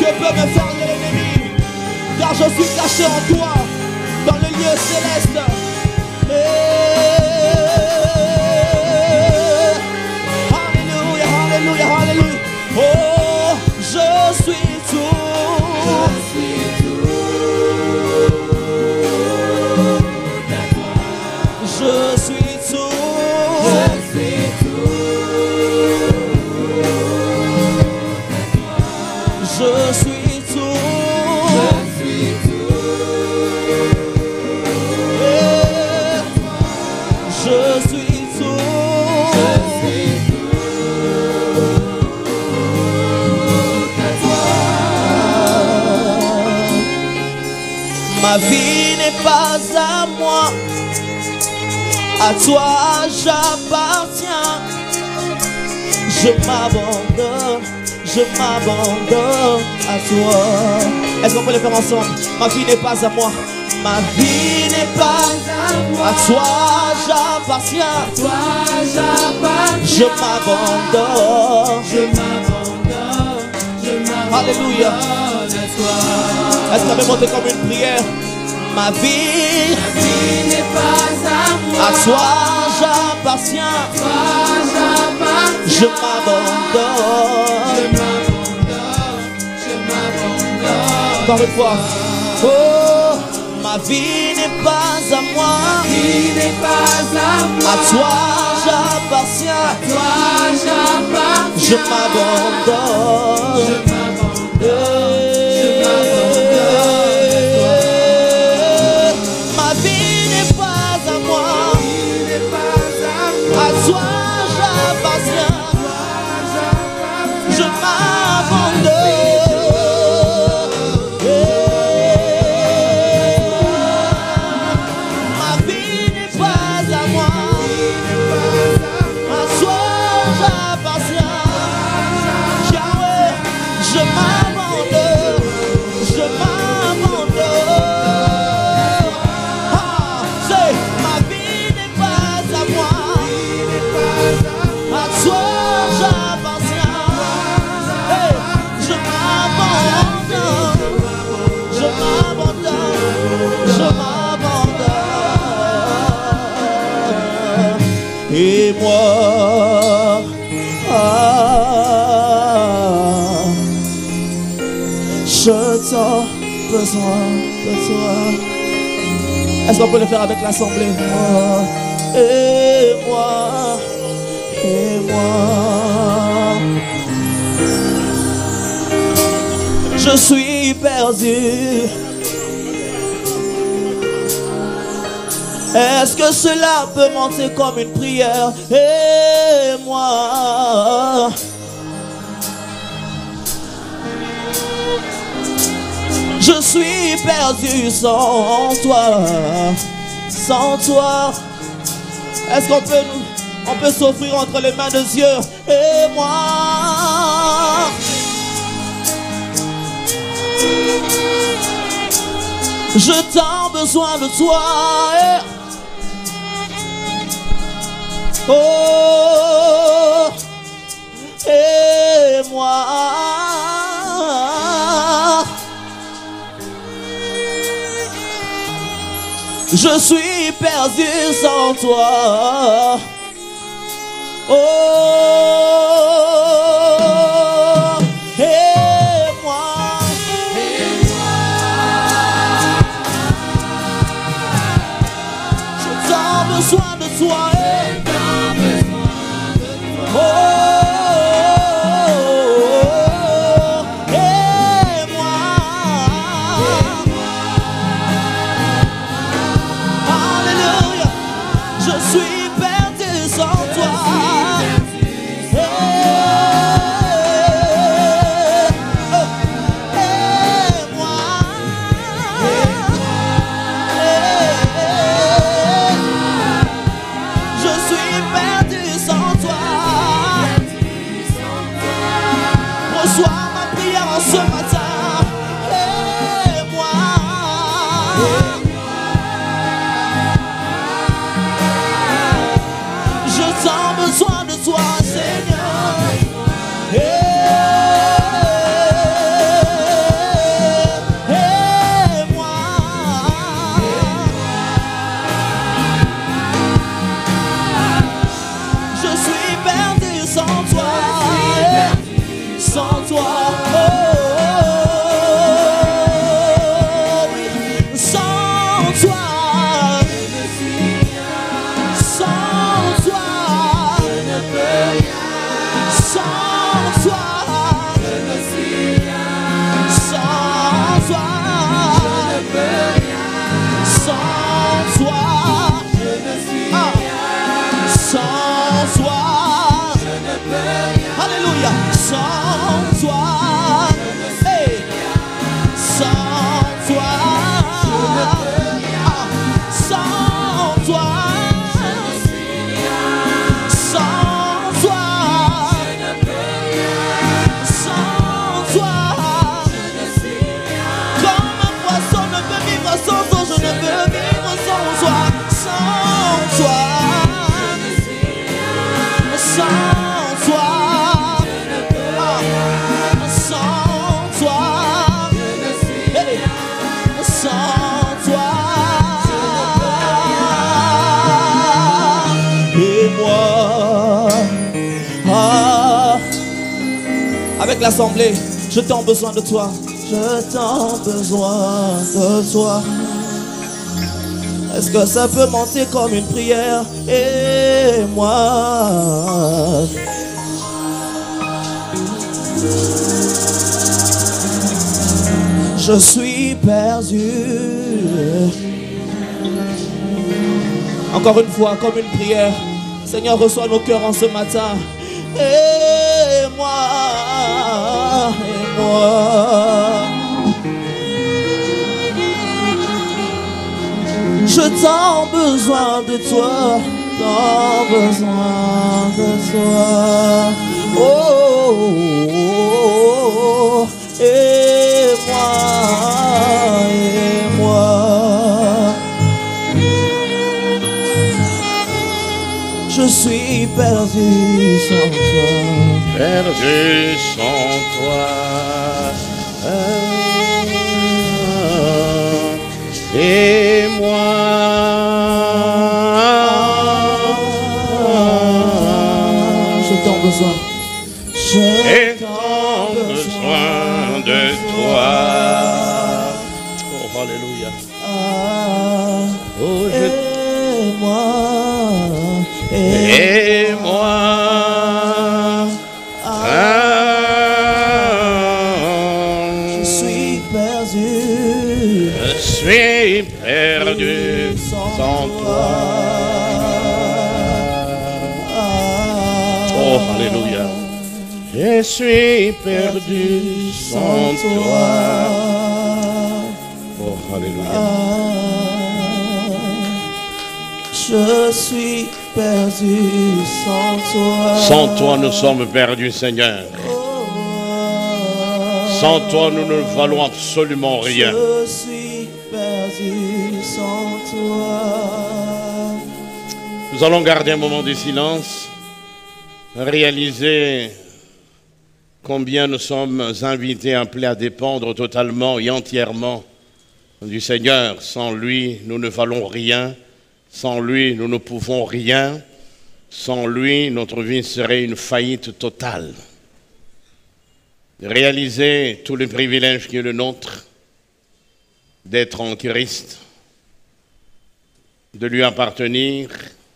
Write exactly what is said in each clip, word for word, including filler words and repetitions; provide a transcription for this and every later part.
peux me faire de l'ennemi, car je suis caché en toi, dans le lieu céleste. Hey. Alléluia, alléluia, alléluia. Oh, je suis tout. Je suis tout. Je suis tout. Je suis tout. Je suis tout. Je suis tout. Yeah. Je suis tout. Je suis tout. Ma vie n'est pas à moi, à toi j'appartiens. Je m'abandonne, je m'abandonne à toi. Est-ce qu'on peut le faire ensemble? Ma vie n'est pas à moi, ma vie n'est pas à moi. À toi j'appartiens, toi j'appartiens. Je m'abandonne, je m'abandonne, je m'abandonne. Alléluia. Est-ce qu'on peut monter comme une prière? Ma vie, ma vie n'est pas à moi. À toi j'appartiens, toi j'appartiens. Je m'abandonne, je m'abandonne, je m'abandonne. Encore une fois. Oh, ma vie n'est pas à moi. Ma vie n'est pas à moi. À toi j'appartiens, à toi j'appartiens. Je m'abandonne, je m'abandonne. Et moi, ah, je t'en besoin de toi. Est-ce qu'on peut le faire avec l'assemblée? Oh, et moi, et moi, je suis perdu. Est-ce que cela peut monter comme une prière? Et moi, je suis perdu sans toi, sans toi. Est-ce qu'on peut, on peut s'offrir entre les mains de Dieu? Et moi, je t'en besoin de toi. Et oh, et moi, je suis perdu sans toi. Oh, et moi, et moi, je t'en besoin de toi. Oh, et moi, alléluia, je suis perdu sans toi. Et sans toi. Oh, oui. Sans toi. Sans toi. Je ne peux rien. Sans toi. Je ne suis rien. Sans toi. Je ne peux rien. Sans toi. Je ne suis rien. Sans toi. Je ne peux rien. Alléluia. Sans toi. Je ne suis rien. Sans toi. Je ne peux rien. Sans toi. Je ne suis rien. Sans toi. Je ne peux rien. Sans toi. Je ne suis rien. Comme un poisson ne peut vivre sans eau, je ne peux vivre sans toi. Sans toi. Je ne suis rien. Sans toi. Je ne peux rien. Sans toi. Je ne suis rien. Sans toi. Et moi, ah, avec l'assemblée, je t'en besoin de toi. Je t'en besoin de toi. Est-ce que ça peut monter comme une prière? Et moi, je suis perdu. Encore une fois, comme une prière. Seigneur, reçois nos cœurs en ce matin. Et moi, et moi, je t'en besoin de toi, t'en besoin de toi. Oh, oh, oh, et moi, et moi. Je suis perdu sans toi. Perdu sans toi. Et moi, je t'en besoin. J'ai tant besoin de toi. Oh, alléluia. Oh, je... Et moi, et moi, ah, je suis perdu. Je suis perdu sans toi. Oh, alléluia. Je suis perdu sans toi. Oh, alléluia. Je suis perdu sans toi. Sans toi, nous sommes perdus, Seigneur. Sans toi, nous ne valons absolument rien. Je suis perdu sans toi. Nous allons garder un moment de silence, réaliser combien nous sommes invités, appelés à dépendre totalement et entièrement du Seigneur. Sans lui, nous ne valons rien. Sans lui, nous ne pouvons rien. Sans lui, notre vie serait une faillite totale. Réaliser tous les privilèges qui est le nôtre, d'être en Christ, de lui appartenir,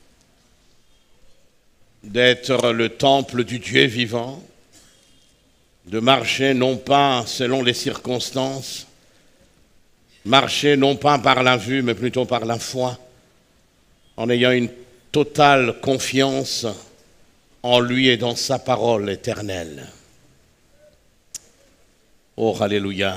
d'être le temple du Dieu vivant, de marcher non pas selon les circonstances, marcher non pas par la vue, mais plutôt par la foi, en ayant une totale confiance en lui et dans sa parole éternelle. Oh, alléluia.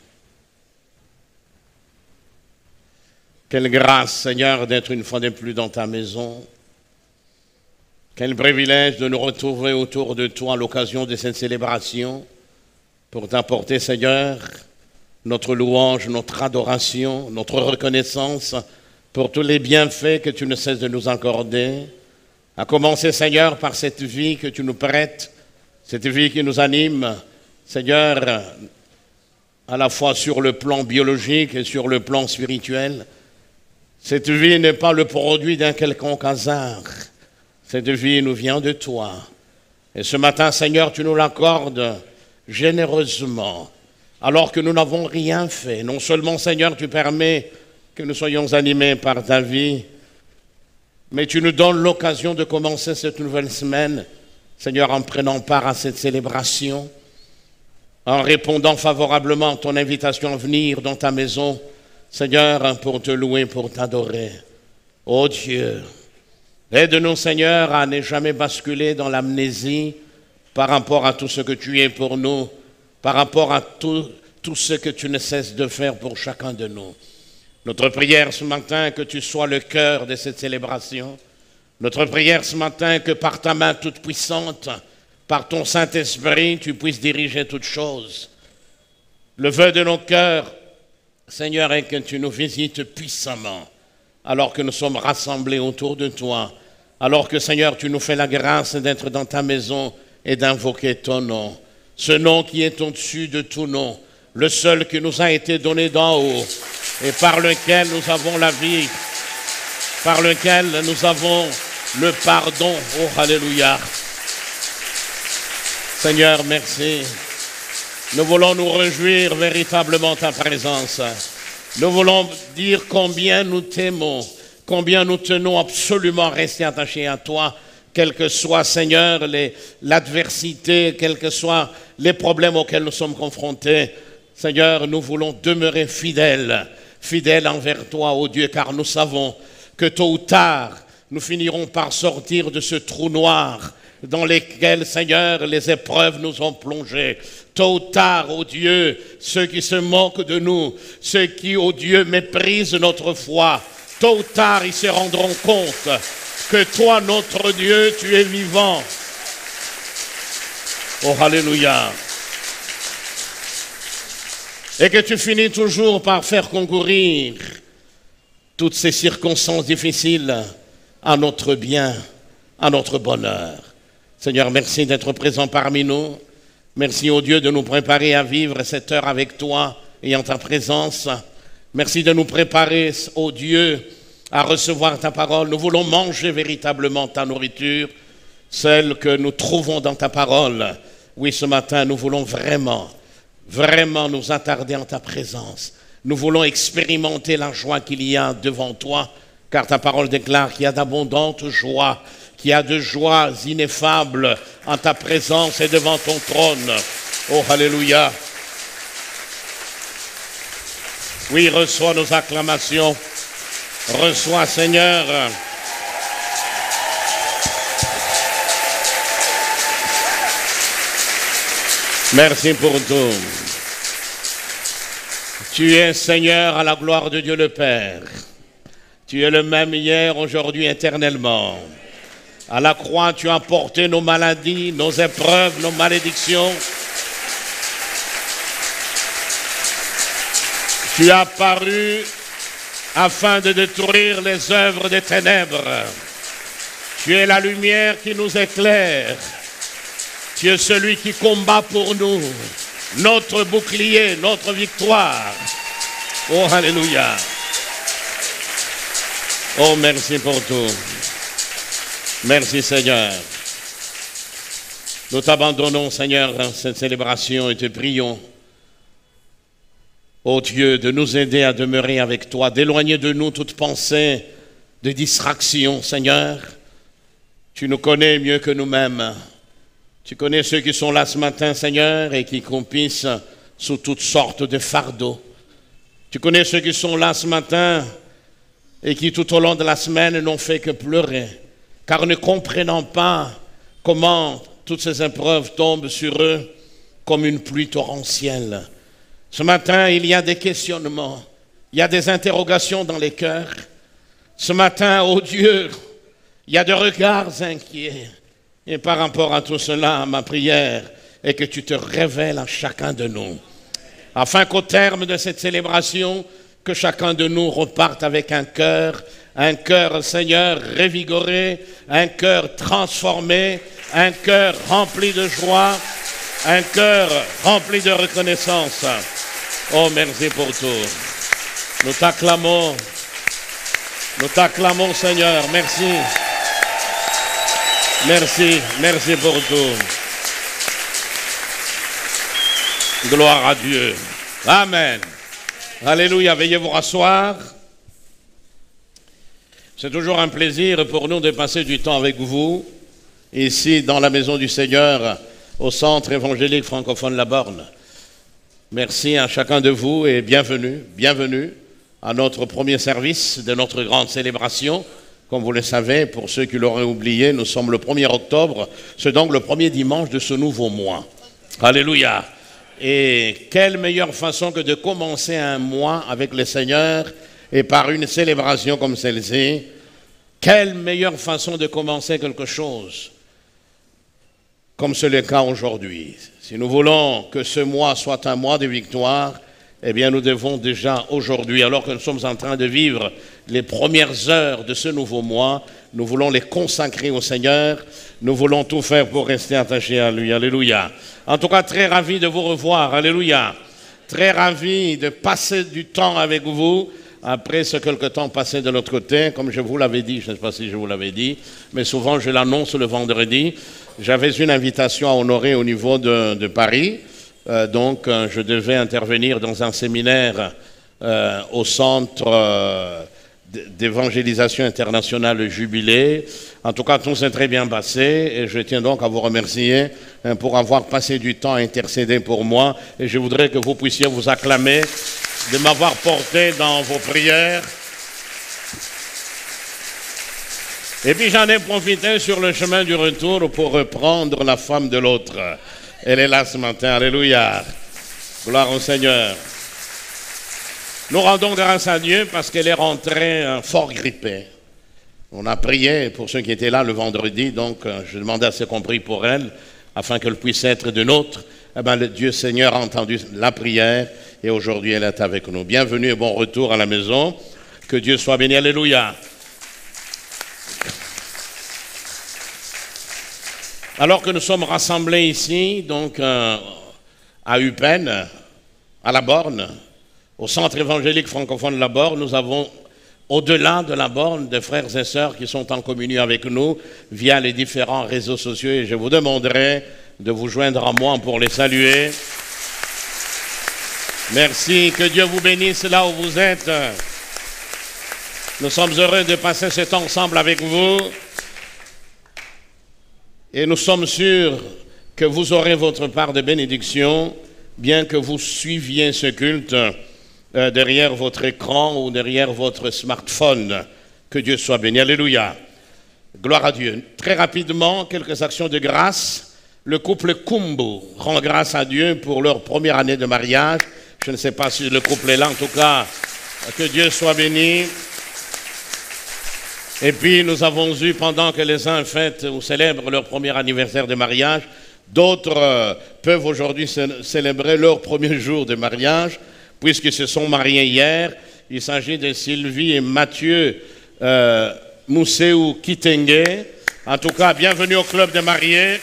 Quelle grâce, Seigneur, d'être une fois de plus dans ta maison. Quel privilège de nous retrouver autour de toi à l'occasion de cette célébration pour t'apporter, Seigneur, notre louange, notre adoration, notre reconnaissance pour tous les bienfaits que tu ne cesses de nous accorder. À commencer, Seigneur, par cette vie que tu nous prêtes, cette vie qui nous anime, Seigneur, à la fois sur le plan biologique et sur le plan spirituel. Cette vie n'est pas le produit d'un quelconque hasard. Cette vie nous vient de toi. Et ce matin, Seigneur, tu nous l'accordes généreusement, alors que nous n'avons rien fait. Non seulement, Seigneur, tu permets que nous soyons animés par ta vie, mais tu nous donnes l'occasion de commencer cette nouvelle semaine, Seigneur, en prenant part à cette célébration, en répondant favorablement à ton invitation à venir dans ta maison, Seigneur, pour te louer, pour t'adorer. Oh Dieu, aide-nous, Seigneur, à ne jamais basculer dans l'amnésie par rapport à tout ce que tu es pour nous, par rapport à tout, tout ce que tu ne cesses de faire pour chacun de nous. Notre prière ce matin, que tu sois le cœur de cette célébration. Notre prière ce matin, que par ta main toute puissante, par ton Saint-Esprit, tu puisses diriger toutes choses. Le vœu de nos cœurs, Seigneur, est que tu nous visites puissamment, alors que nous sommes rassemblés autour de toi, alors que, Seigneur, tu nous fais la grâce d'être dans ta maison et d'invoquer ton nom. Ce nom qui est au-dessus de tout nom, le seul qui nous a été donné d'en haut et par lequel nous avons la vie, par lequel nous avons le pardon. Oh, alléluia. Seigneur, merci. Nous voulons nous réjouir véritablement de ta présence. Nous voulons dire combien nous t'aimons, combien nous tenons absolument à rester attachés à toi, quelle que soit, Seigneur, les, l'adversité, quels que soient les problèmes auxquels nous sommes confrontés. Seigneur, nous voulons demeurer fidèles, fidèles envers toi, ô Dieu, car nous savons que tôt ou tard, nous finirons par sortir de ce trou noir dans lequel, Seigneur, les épreuves nous ont plongés. Tôt ou tard, ô Dieu, ceux qui se moquent de nous, ceux qui, ô Dieu, méprisent notre foi, tôt ou tard, ils se rendront compte que toi, notre Dieu, tu es vivant. Oh, alléluia. Et que tu finis toujours par faire concourir toutes ces circonstances difficiles à notre bien, à notre bonheur. Seigneur, merci d'être présent parmi nous. Merci, ô Dieu, de nous préparer à vivre cette heure avec toi et en ta présence. Merci de nous préparer, ô Dieu, à recevoir ta parole. Nous voulons manger véritablement ta nourriture, celle que nous trouvons dans ta parole. Oui, ce matin, nous voulons vraiment, vraiment nous attarder en ta présence. Nous voulons expérimenter la joie qu'il y a devant toi, car ta parole déclare qu'il y a d'abondantes joies, qu'il y a de joies ineffables en ta présence et devant ton trône. Oh, alléluia. Oui, reçois nos acclamations. Reçois, Seigneur. Merci pour tout. Tu es Seigneur à la gloire de Dieu le Père. Tu es le même hier, aujourd'hui, éternellement. À la croix, tu as porté nos maladies, nos épreuves, nos malédictions. Tu as apparu afin de détruire les œuvres des ténèbres. Tu es la lumière qui nous éclaire. Tu es celui qui combat pour nous, notre bouclier, notre victoire. Oh, alléluia. Oh, merci pour tout. Merci, Seigneur. Nous t'abandonnons, Seigneur, dans cette célébration et te prions, ô Dieu, de nous aider à demeurer avec toi, d'éloigner de nous toute pensée de distraction, Seigneur. Tu nous connais mieux que nous-mêmes. Tu connais ceux qui sont là ce matin, Seigneur, et qui compissent sous toutes sortes de fardeaux. Tu connais ceux qui sont là ce matin et qui tout au long de la semaine n'ont fait que pleurer, car ne comprenant pas comment toutes ces épreuves tombent sur eux comme une pluie torrentielle. Ce matin, il y a des questionnements, il y a des interrogations dans les cœurs. Ce matin, ô Dieu, il y a des regards inquiets. Et par rapport à tout cela, ma prière est que tu te révèles à chacun de nous, afin qu'au terme de cette célébration, que chacun de nous reparte avec un cœur, un cœur, Seigneur, révigoré, un cœur transformé, un cœur rempli de joie, un cœur rempli de reconnaissance. Oh, merci pour tout. Nous t'acclamons, nous t'acclamons, Seigneur. Merci. Merci, merci pour tout. Gloire à Dieu. Amen. Alléluia. Veuillez vous rasseoir. C'est toujours un plaisir pour nous de passer du temps avec vous, ici dans la maison du Seigneur, au centre évangélique francophone La Borne. Merci à chacun de vous et bienvenue, bienvenue à notre premier service de notre grande célébration. Comme vous le savez, pour ceux qui l'auraient oublié, nous sommes le premier octobre, c'est donc le premier dimanche de ce nouveau mois. Alléluia. Et quelle meilleure façon que de commencer un mois avec le Seigneur et par une célébration comme celle-ci. Quelle meilleure façon de commencer quelque chose comme c'est le cas aujourd'hui. Si nous voulons que ce mois soit un mois de victoire, eh bien nous devons déjà aujourd'hui, alors que nous sommes en train de vivre les premières heures de ce nouveau mois, nous voulons les consacrer au Seigneur, nous voulons tout faire pour rester attachés à lui. Alléluia. En tout cas, très ravi de vous revoir. Alléluia. Très ravi de passer du temps avec vous, après ce quelque temps passé de l'autre côté, comme je vous l'avais dit, je ne sais pas si je vous l'avais dit, mais souvent je l'annonce le vendredi. J'avais une invitation à honorer au niveau de, de Paris, euh, donc euh, je devais intervenir dans un séminaire euh, au centre euh, d'évangélisation internationale Jubilé. En tout cas, tout s'est très bien passé et je tiens donc à vous remercier hein, pour avoir passé du temps à intercéder pour moi et je voudrais que vous puissiez vous acclamer de m'avoir porté dans vos prières. Et puis j'en ai profité sur le chemin du retour pour reprendre la femme de l'autre. Elle est là ce matin, alléluia. Gloire au Seigneur. Nous rendons grâce à Dieu parce qu'elle est rentrée euh, fort grippée. On a prié pour ceux qui étaient là le vendredi, donc euh, je demandais à ce qu'on prie pour elle, afin qu'elle puisse être de nôtre. Eh bien, le Dieu Seigneur a entendu la prière et aujourd'hui elle est avec nous. Bienvenue et bon retour à la maison. Que Dieu soit béni, alléluia. Alors que nous sommes rassemblés ici, donc euh, à Eupen, à La Borne, au centre évangélique francophone de La Borne, nous avons, au-delà de La Borne, des frères et sœurs qui sont en communion avec nous via les différents réseaux sociaux et je vous demanderai de vous joindre à moi pour les saluer. Merci, que Dieu vous bénisse là où vous êtes. Nous sommes heureux de passer ce temps ensemble avec vous. Et nous sommes sûrs que vous aurez votre part de bénédiction, bien que vous suiviez ce culte euh, derrière votre écran ou derrière votre smartphone. Que Dieu soit béni. Alléluia. Gloire à Dieu. Très rapidement, quelques actions de grâce. Le couple Kumbu rend grâce à Dieu pour leur première année de mariage. Je ne sais pas si le couple est là, en tout cas, que Dieu soit béni. Et puis nous avons eu, pendant que les uns fêtent ou célèbrent leur premier anniversaire de mariage, d'autres euh, peuvent aujourd'hui célébrer leur premier jour de mariage, puisqu'ils se sont mariés hier. Il s'agit de Sylvie et Mathieu euh, Mousseou Kitenge. En tout cas, bienvenue au club des mariés.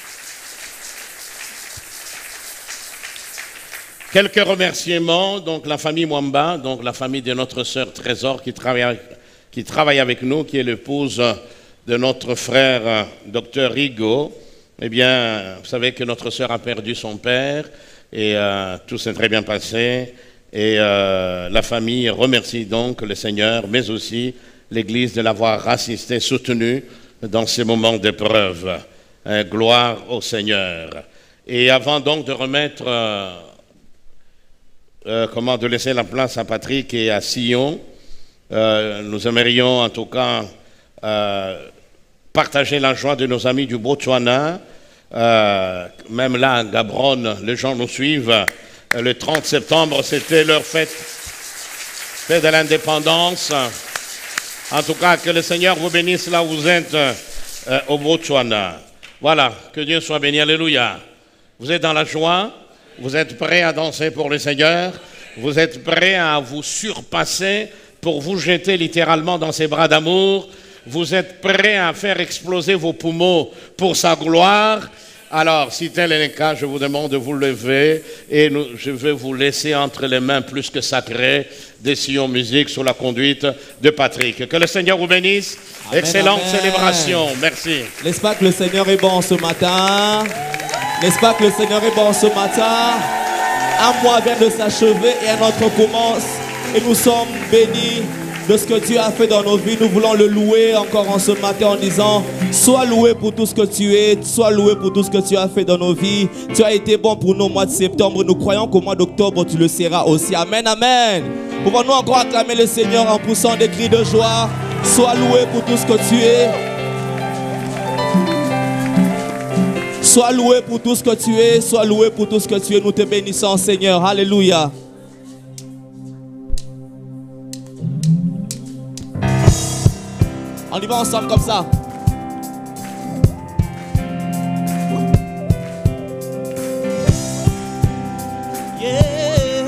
Quelques remerciements, donc la famille Mwamba, donc la famille de notre sœur Trésor qui travaille avec qui travaille avec nous, qui est l'épouse de notre frère docteur Rigaud. Eh bien, vous savez que notre sœur a perdu son père et euh, tout s'est très bien passé. Et euh, la famille remercie donc le Seigneur, mais aussi l'Église de l'avoir assisté, soutenu dans ces moments d'épreuve. Euh, gloire au Seigneur. Et avant donc de remettre, euh, euh, comment, de laisser la place à Patrick et à Sion, Euh, nous aimerions en tout cas euh, partager la joie de nos amis du Botswana. Euh, même là, à Gaborone, les gens nous suivent. Euh, le trente septembre, c'était leur fête, fête de l'indépendance. En tout cas, que le Seigneur vous bénisse là où vous êtes, euh, au Botswana. Voilà, que Dieu soit béni. Alléluia. Vous êtes dans la joie, vous êtes prêts à danser pour le Seigneur, vous êtes prêts à vous surpasser pour vous jeter littéralement dans ses bras d'amour. Vous êtes prêts à faire exploser vos poumons pour sa gloire. Alors, si tel est le cas, je vous demande de vous lever et nous, je vais vous laisser entre les mains plus que sacrées des Sion Musique sous la conduite de Patrick. Que le Seigneur vous bénisse. Amen, excellente amen. Célébration. Merci. N'est-ce pas que le Seigneur est bon ce matin? N'est-ce pas que le Seigneur est bon ce matin? Un mois vient de s'achever et un autre commence. Et nous sommes bénis de ce que Dieu a fait dans nos vies. Nous voulons le louer encore en ce matin en disant: sois loué pour tout ce que tu es, sois loué pour tout ce que tu as fait dans nos vies. Tu as été bon pour nous au mois de septembre. Nous croyons qu'au mois d'octobre, tu le seras aussi. Amen, amen. Pouvons-nous encore acclamer le Seigneur en poussant des cris de joie? Sois loué pour tout ce que tu es. Sois loué pour tout ce que tu es. Sois loué pour tout ce que tu es. Nous te bénissons, Seigneur. Alléluia. On y va ensemble comme ça. Yeah.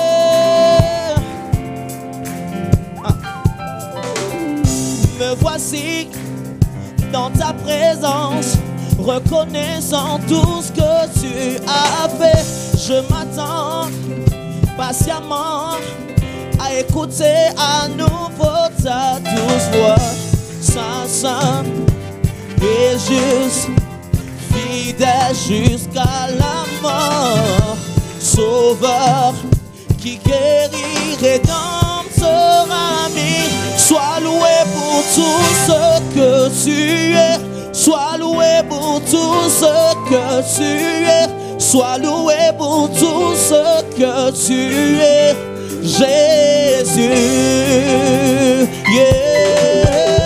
Ah. Me voici dans ta présence, reconnaissant tout ce que tu as fait. Je m'attends patiemment à écouter à nouveau ta douce voix. Saint, saint et juste, fidèle jusqu'à la mort. Sauveur qui guérit, rédempteur ami. Sois loué pour tout ce que tu es. Sois loué pour tout ce que tu es. Sois loué pour tout ce que tu es. Jésus, yeah.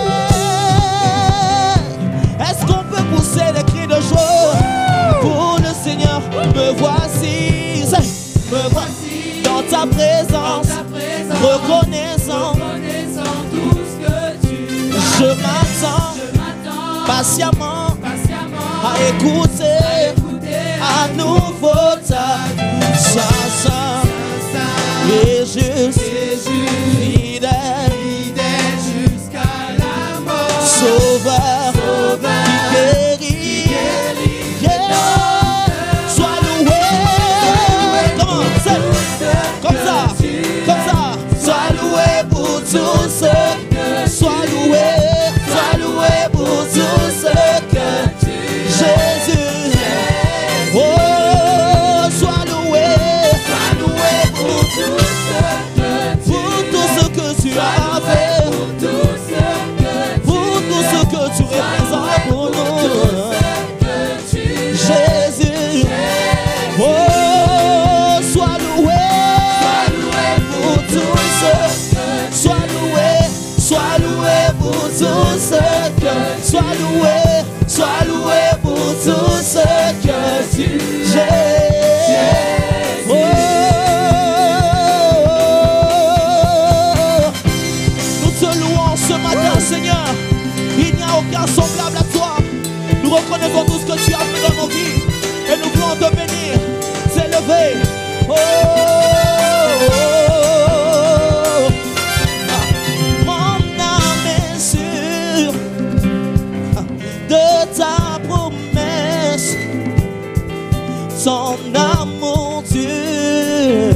Est-ce qu'on peut pousser des cris de joie pour le Seigneur? Me voici, me voici dans ta présence, dans ta présence reconnaissant, reconnaissant tout ce que tu as. Je m'attends patiemment, patiemment à écouter, à, écouter, à nouveau ta Saint, Saint et juste, fidèle, fidèle jusqu'à la mort. Sauveur, Sauveur qui guérit, qui guérit, yeah. Sois loué, comment c'est, comme ça, comme ça. Sois loué pour tout ce que sois loué, sois loué pour tout ce que Jésus, oh, sois loué, sois loué pour tout ce que pour tout ce que tu as fait, pour tout ce que tu représentes pour nous, Jésus, oh, sois loué, pour tout ce, sois loué, sois loué pour tout ce que, sois loué, sois loué pour tout ce que tu Jésus, oh, nous te louons ce matin, Seigneur. Il n'y a aucun semblable à toi. Nous reconnaissons tout ce que tu as fait dans nos vies et nous voulons te bénir, t'élever. Oh, oh, oh. Ah. Mon âme est sûre de ta promesse, ton amour dure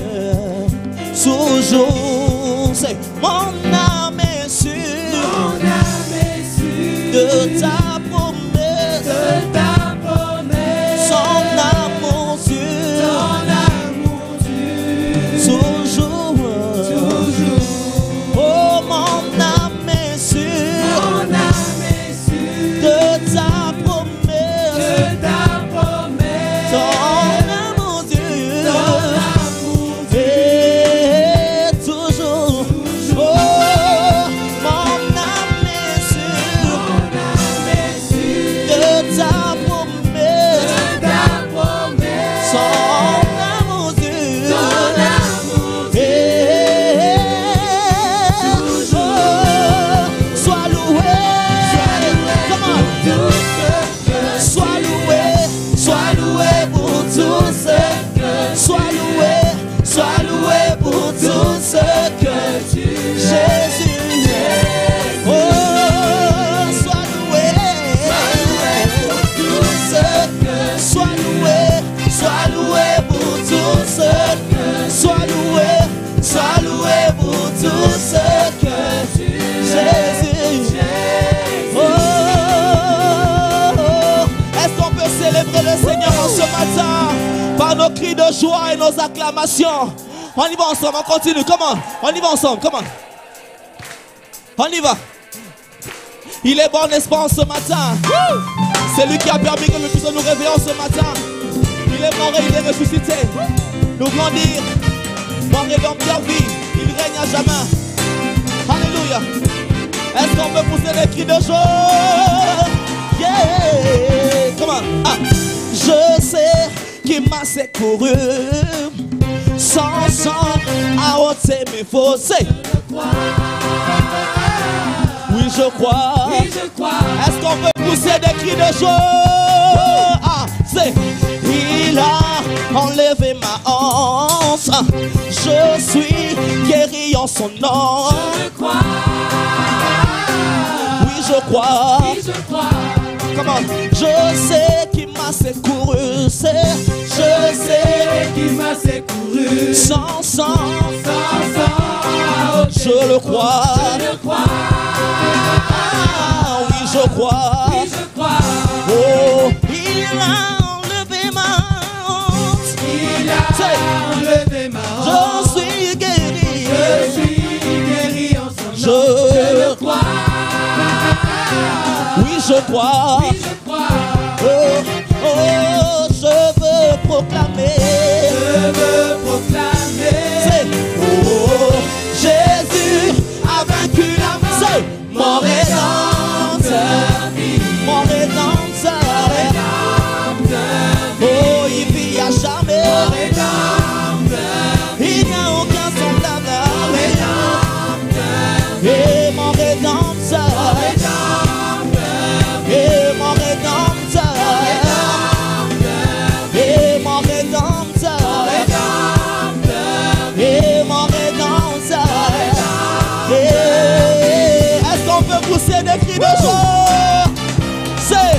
toujours. C'est mon âme est sûre, mon âme est sûre de ta promesse, de ta promesse. Son amour dure, ton amour dure toujours, toujours. Oh, mon âme est sûre, mon âme est sûre de ta promesse, de ta promesse. Ton amour dure, ton amour dure toujours, toujours. Oh, cris de joie et nos acclamations. On y va ensemble, on continue. Comment? On y va ensemble, comment? On y va. Il est bon, n'est-ce pas, en ce matin? C'est lui qui a permis que nous puissions nous réveiller ce matin. Il est mort et il est ressuscité. Nous voulons dire, bon rédempteur vit, il règne à jamais. Alléluia. Est-ce qu'on peut pousser des cris de joie? Yeah. Comment? Ah. Je sais qu'il m'a secouru, sans sang à ôter mes fossés. Oui, je crois. Oui, je crois. Est-ce qu'on peut pousser des cris de joie? Ah, c'est. Il a enlevé ma hanse. Je suis guéri en son nom. Je crois. Oui, je crois. Oui, je crois. Comment? Je sais qu'il m'a secouru. C'est. Je sais qu'il m'a secouru. Sans sang. Sans sang. Je le crois. Je le crois. Ah, oui, je crois. Oui, je crois. Oh, il a enlevé ma honte. Il a enlevé ma honte. Je suis guéri. Je suis guéri en son nom. Je, je le crois. Oui, je crois. Oui, je crois. Oh, oh, je veux proclamer. Je veux proclamer. C'est, oh, Jésus a vaincu la mort. C'est mon rédempteur. Mon rédempteur. Oh, il vit à jamais. Mon rédempteur. Il n'y a aucun semblable à lui. Et mon rédempteur. Et mon rédempteur. Et mon rédempteur. Et mon rédempteur. Et est-ce qu'on peut pousser des cris de joie? C'est.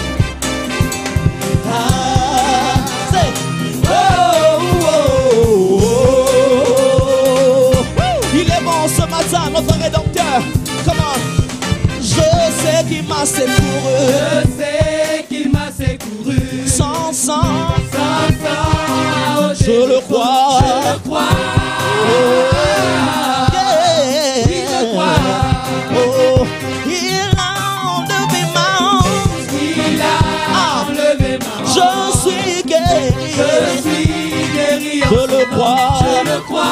Ah, c'est. Oh, oh, oh, oh. Il est bon ce matin, notre rédempteur. Comment? Je sais qu'il m'a secouru. Je sais qu'il m'a secouru. Sans sang. Sans sang. Je le crois. Je le crois. Oh, yeah. Oui, je crois. Oh, il a enlevé ma honte. Il a enlevé ma honte. Je suis guéri. Je suis guéri. Je le crois. Je le crois.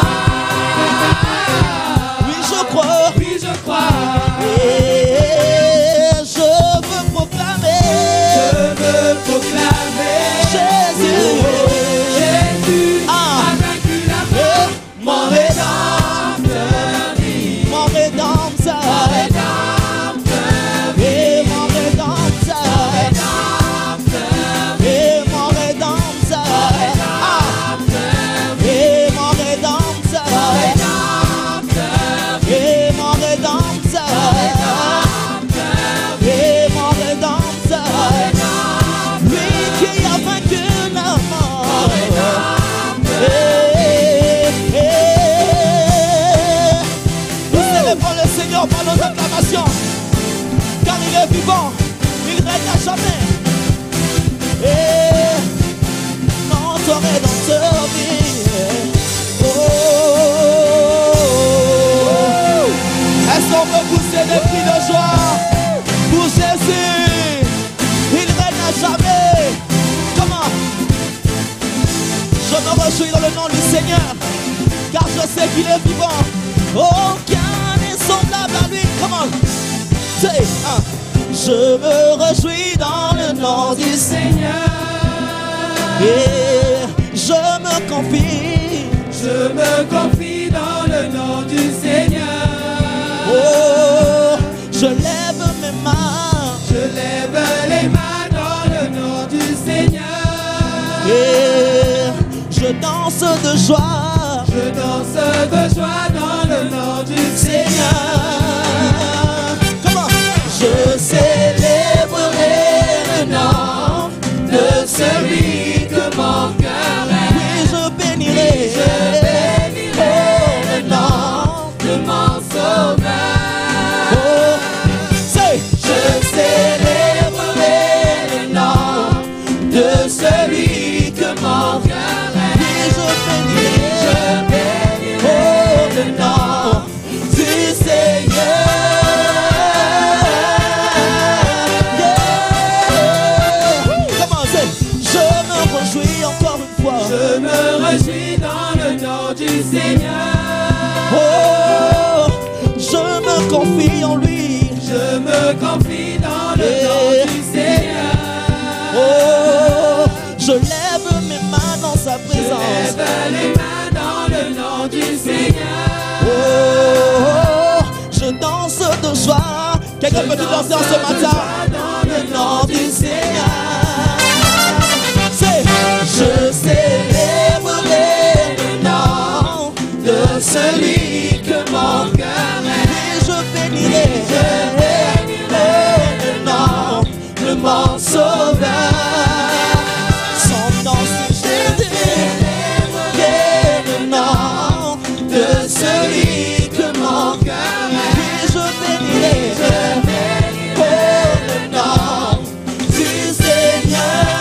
Oui, je crois. Oui, je crois. Et je veux proclamer. Je veux proclamer. Jésus. Jésus Ah. a vaincu la mort. Mon rédempteur vit. Mon rédempteur. Mon rédempteur vit. Et mon rédempteur. Et mon rédempteur. Ah. Et mon rédempteur. Et mon rédempteur. Et mon rédempteur. Lui qui a vaincu la mort. Et, et, nous célébrons le Seigneur par nos acclamations, car il est vivant, il règne à jamais. Et notre rédempteur vit. Oh, est-ce qu'on peut pousser des cris de joie pour Jésus? Il règne à jamais. Comment? Je me réjouis dans le nom du Seigneur, car je sais qu'il est vivant. Aucun n'est semblable à lui. Comment? C'est un. Je me réjouis dans le nom du Seigneur. Et je me confie. Je me confie dans le nom du Seigneur. Oh, je lève mes mains. Je lève les mains dans le nom du Seigneur. Et je danse de joie. Je danse de joie dans le nom du Seigneur. Comment? Je célébrerai le nom de celui que mon cœur aime. Oui, je bénirai. Je bénirai le nom de mon sauveur. Oh, c'est. Je célébrerai le nom de celui que mon cœur aime. Oui, je du Seigneur. Oh, je me confie en lui. Je me confie dans le nom du Seigneur. Oh, je lève mes mains dans sa présence. Je lève les mains dans le nom du Seigneur. Oh, je danse de joie. Quelqu'un peut danser en ce matin? Dans le nom du Seigneur. C'est je célébrerai le nom de celui que mon cœur aime. et je bénirai, Je bénirai le nom de mon Sauveur. son nom c'est Jésus. Le nom de celui que mon cœur aime. Et je bénirai, Je bénirai le nom du Seigneur.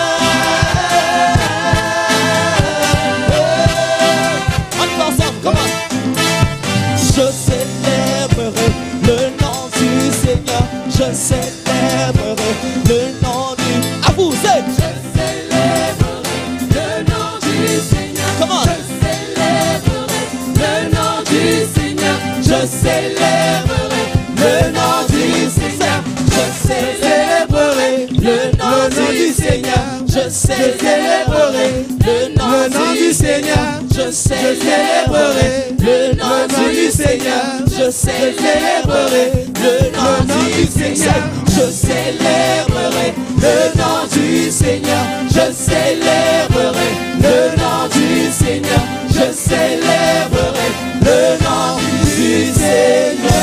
on y va ensemble, comment? Je célébrerai le nom du Seigneur. Je célébrerai le nom du... À vous, c'est... Je célébrerai le nom du Seigneur. Comment? Je célébrerai le nom du Seigneur. Je célébrerai le nom du Seigneur. Je célébrerai le nom du Seigneur. Je célébrerai le nom du Seigneur. Je célébrerai le nom du Seigneur. Je célébrerai le nom du Seigneur. Je célébrerai le nom du Seigneur. Je célébrerai le nom du Seigneur. Je célébrerai le nom du Seigneur.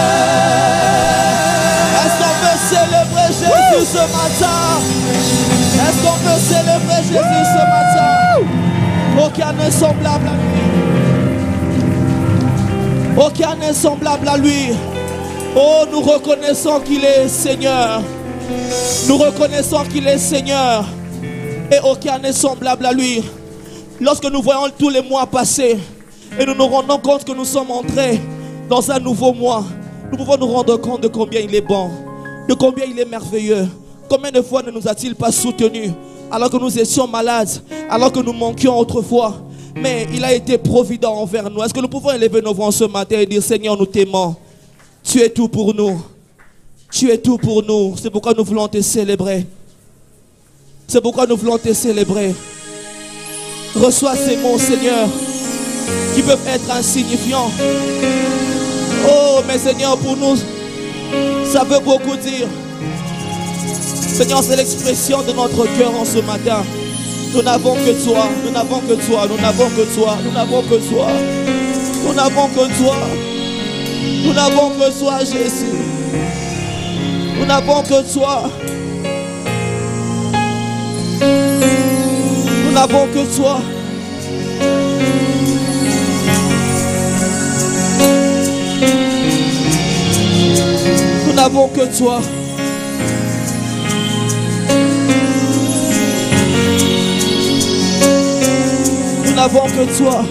Est-ce qu'on peut célébrer Jésus ce matin? Est-ce qu'on peut célébrer Jésus ce matin? Aucun n'est semblable à lui. Aucun n'est semblable à lui. Oh, nous reconnaissons qu'il est Seigneur. Nous reconnaissons qu'il est Seigneur. Et aucun n'est semblable à lui. Lorsque nous voyons tous les mois passer et nous nous rendons compte que nous sommes entrés dans un nouveau mois, nous pouvons nous rendre compte de combien il est bon, de combien il est merveilleux. Combien de fois ne nous a-t-il pas soutenus alors que nous étions malades, alors que nous manquions autrefois? Mais il a été provident envers nous. Est-ce que nous pouvons élever nos voix ce matin et dire: Seigneur, nous t'aimons. Tu es tout pour nous. Tu es tout pour nous. C'est pourquoi nous voulons te célébrer. C'est pourquoi nous voulons te célébrer. Reçois ces mots, Seigneur, qui peuvent être insignifiants. Oh, mais Seigneur, pour nous, ça veut beaucoup dire. Seigneur, c'est l'expression de notre cœur en ce matin. Nous n'avons que toi, nous n'avons que toi, nous n'avons que toi, nous n'avons que toi. Nous n'avons que toi. Nous n'avons que toi, Jésus. Nous n'avons que toi. Nous n'avons que toi. Nous n'avons que toi. Nous n'avons que toi.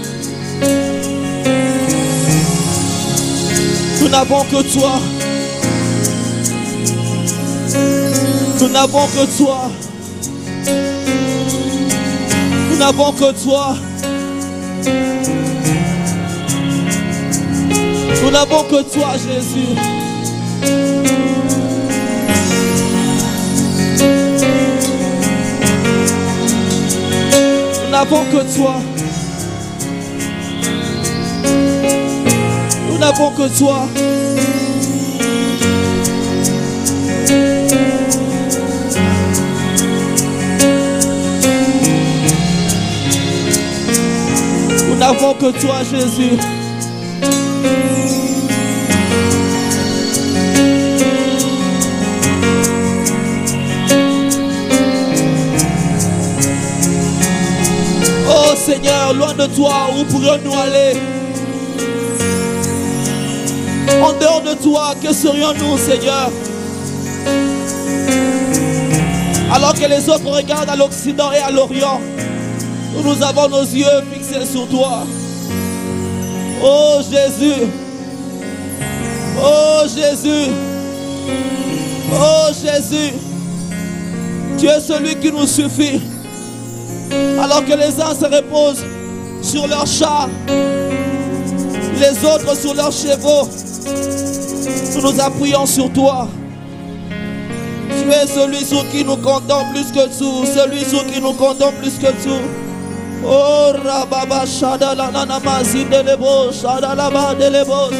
Nous n'avons que toi. Nous n'avons que toi. Nous n'avons que toi. Nous n'avons que toi, Jésus. Nous n'avons que toi. Nous n'avons que toi. Nous n'avons que toi, Jésus. Oh Seigneur, loin de toi, où pourrions-nous aller? En dehors de toi, que serions-nous, Seigneur? Alors que les autres regardent à l'Occident et à l'Orient, nous, nous avons nos yeux fixés sur toi. Oh Jésus. Oh Jésus. Oh Jésus. Tu es celui qui nous suffit. Alors que les uns se reposent sur leurs chars, les autres sur leurs chevaux. Nous nous appuyons sur toi. Tu es celui sur qui nous comptons plus que tout, celui sur qui nous comptons plus que tout. Oh Rababa Shadala Nanama Zindelebo Shadalaba Delebo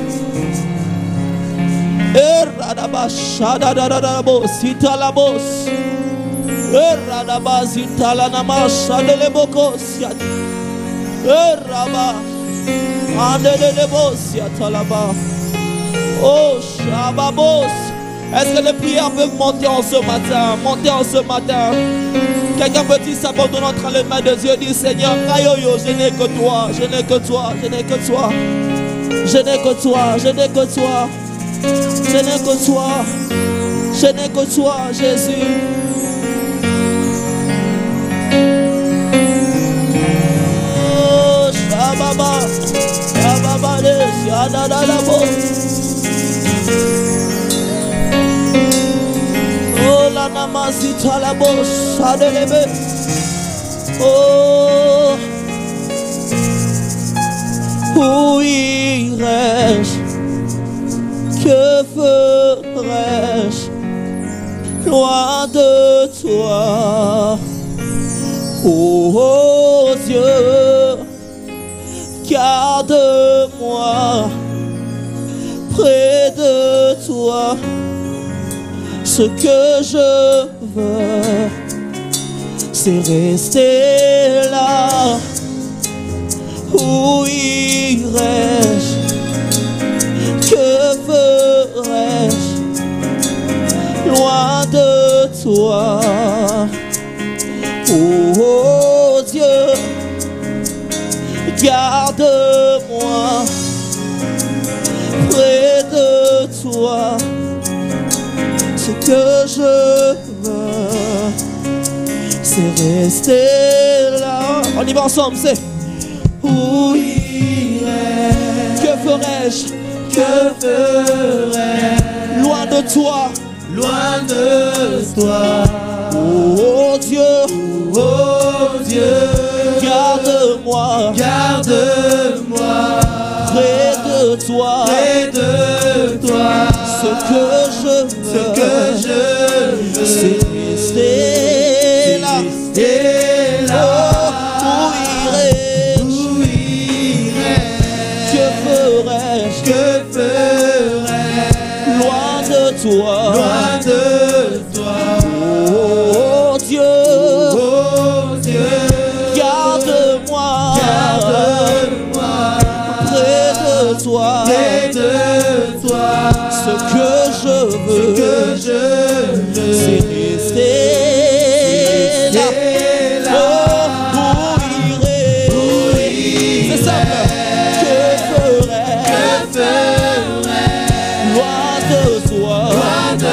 Eradaba Shadadadabo Sitalabos Eradaba Zitalanama Shadeleboko Siat Eraba Andelebo Siatalaba. Oh Shababos. Est-ce que les prières peuvent monter en ce matin? Monter en ce matin. Quelqu'un peut-il s'abandonner entre les mains de Dieu et dire Seigneur, aïe, je n'ai que toi, je n'ai que toi, je n'ai que toi. Je n'ai que toi, je n'ai que toi. Je n'ai que toi. Je n'ai que toi, Jésus. Oh, Shababa, Shababa, Yadadadabo. Oh la namazita la bosse de l'ébé. Oh, où irais-je? Que ferais-je loin de toi? Oh Dieu, garde-moi près de toi. Ce que je veux, c'est rester là. Où irais-je? Que ferais-je loin de toi? Oh Dieu, garde-moi près de toi. Ce que je veux, c'est rester là. On y va ensemble, c'est où irais-je? Que ferais-je? Que ferais-je loin de toi? Loin de toi. Oh Dieu, oh Dieu, garde-moi, garde-moi près de toi, près de toi. Ce que je veux, ce que je veux, c'est rester là, rester là. Oh, où irais-je? Où irais-je? Que ferais-je? Que ferais-je loin de toi, loin de toi? Oh Dieu, oh Dieu, garde-moi, garde-moi près de toi, près de toi. Ce que je veux, ce que je veux, c'est rester là. Oh, où irais-je? C'est simple. Que ferais-je? Que ferais-je loin de toi, loin de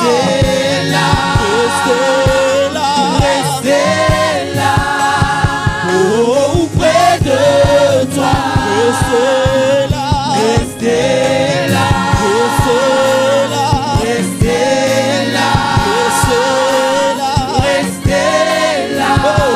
Restez là. Restez là. Restez là. Oh, Près de toi. restez là. Restez là. Restez là. Restez là. Restez là. Restez là.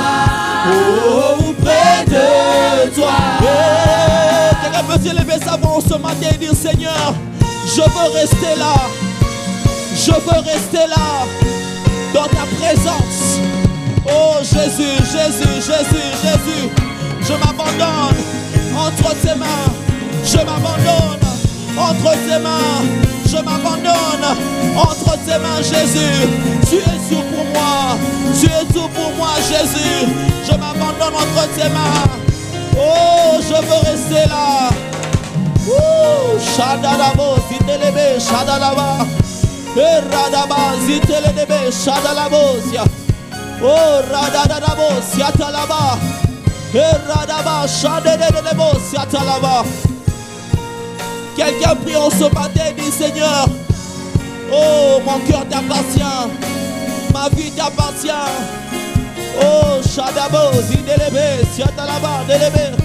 Oh, Près de toi. Eh, quelqu'un peut s'élever sa voix ce matin et dire Seigneur, je veux rester là. Je veux rester là dans ta présence. Oh Jésus, Jésus, Jésus, Jésus, je m'abandonne entre tes mains. Je m'abandonne entre tes mains. Je m'abandonne entre tes mains, Jésus. Tu es tout pour moi. Tu es tout pour moi, Jésus. Je m'abandonne entre tes mains. Oh, je veux rester là. Ouh, Shadalabo, Zitelebe, Shadalaba. Radaba, Zitelebe, Shadalabosia. Oh, Radadabo, Siatalaba. Radaba, Shadalabo, Siatalaba. Quelqu'un prie en ce matin et dit Seigneur, oh, mon cœur t'appartient, ma vie t'appartient. Oh, Shadabo, Zidelebe, Siatalaba, Delebe.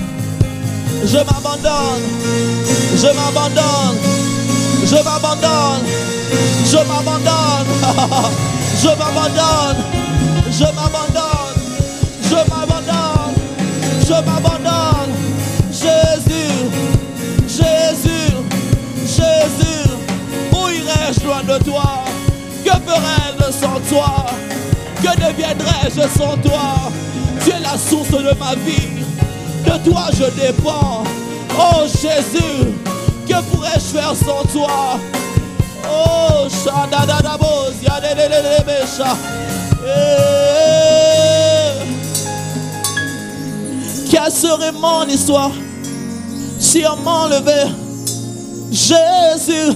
Je m'abandonne, je m'abandonne, je m'abandonne, je m'abandonne, je m'abandonne, je m'abandonne, je m'abandonne, je m'abandonne. Jésus, Jésus, Jésus, où irais-je loin de toi? Que ferais-je sans toi? Que deviendrais-je sans toi? Tu es la source de ma vie. De toi je dépends. Oh Jésus, que pourrais-je faire sans toi? Oh Shadadadabos, Yadelelebesha. Quelle serait mon histoire si on m'enlevait Jésus?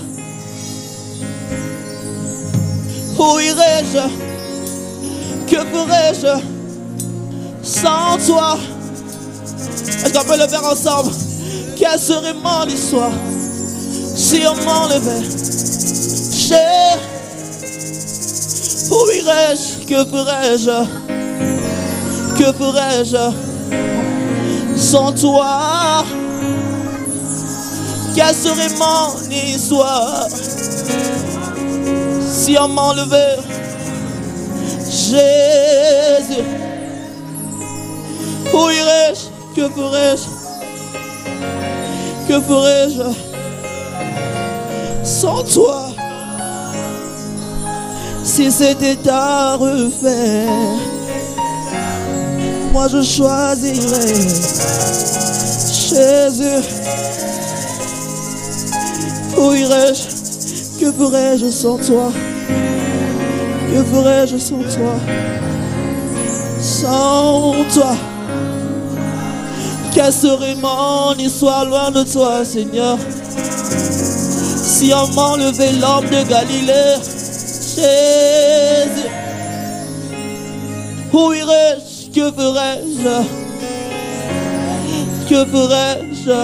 Où irais-je? Que ferais-je sans toi? Est-ce qu'on peut le faire ensemble? Quelle serait mon histoire si on m'enlevait Jésus? Où irais-je? Que ferais-je? Que ferais-je sans toi? Quelle serait mon histoire si on m'enlevait Jésus? Où irais-je? Que ferais-je? Que ferais-je sans toi? Si c'était à refaire, moi je choisirais Jésus. Où irais-je? Que ferais-je sans toi? Que ferais-je sans toi? Sans toi. Quelle serait mon histoire loin de toi, Seigneur? Si on m'enlevait l'homme de Galilée, Jésus. Où irais-je? Que ferais-je? Que ferais-je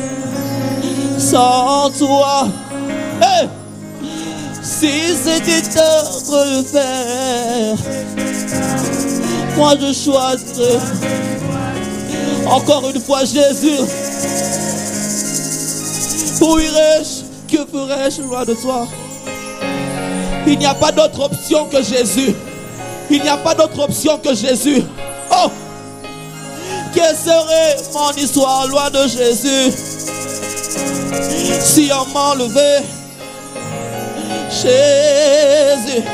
sans toi? Hey! Si c'était à refaire, moi je choisirais encore une fois Jésus. Où irais-je? Que ferais-je loin de toi? Il n'y a pas d'autre option que Jésus. Il n'y a pas d'autre option que Jésus. Oh! Quelle serait mon histoire loin de Jésus si on m'enlevait Jésus?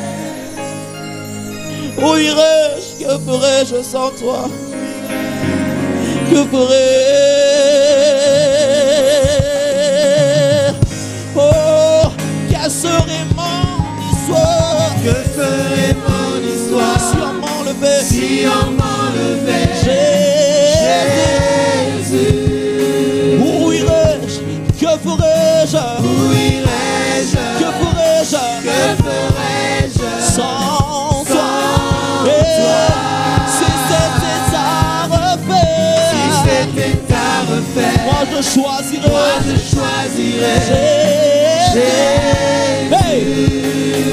Où irais-je? Que ferais-je sans toi? Que ferais-je? Oh, quelle serait mon histoire? Que ferait mon histoire si on m'enlevait? Si on m'enlevait Jésus. Où irais-je? Que ferais-je? Où irais-je? Que ferais-je? Que ferais-je sans toi? sans Et toi? si c'était à refaire, Si c'était à refaire, moi je choisirais moi je choisirais Jésus. Jésus. Hey!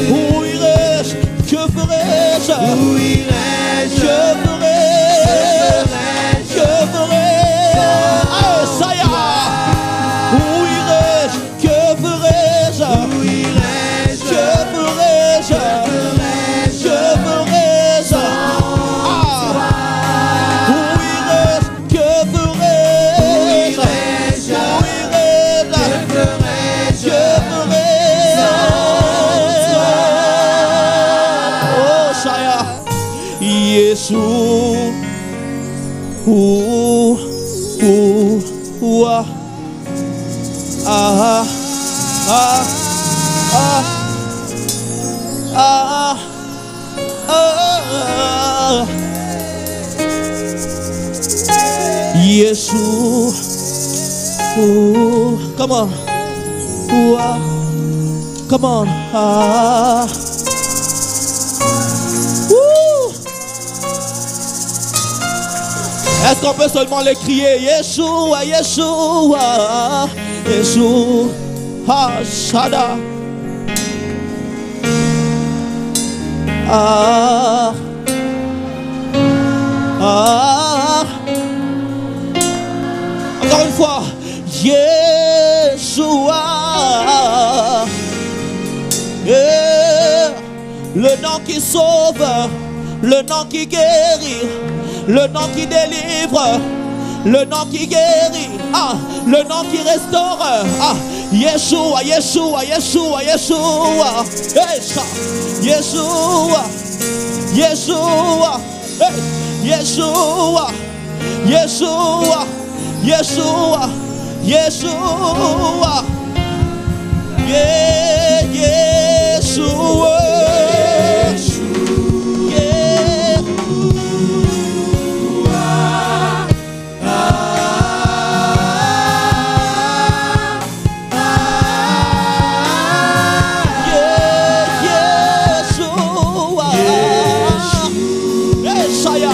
Yeshua. Ouh, ouh, ouh, ah, ah, ah, ah, ah, ah. Yeshua. Ooh, come on. Ooh, ah. Come on. Ah. Ooh. Est-ce qu'on peut seulement le crier? Yeshua, Yeshua, Yeshua, ah, Shada. Ah. Ah. Encore une fois. Yeshua, yeah. Le nom qui sauve, le nom qui guérit, le nom qui délivre, le nom qui guérit, ah, le nom qui restaure, ah, Yeshua, Yeshua, Yeshua, Yeshua, hey, Yeshua, Yeshua, hey, Yeshua, Yeshua, Yeshua. Yeshua, yeah, Yeshua, yeah, ah, ah, yeah, Yeshua, Yeshaya.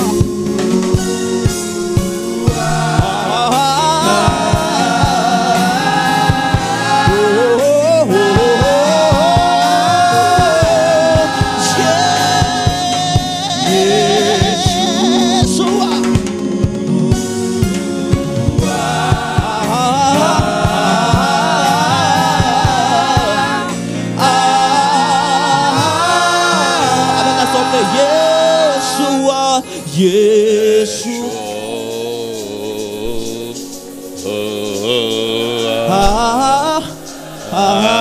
Yeshua, ah, ah,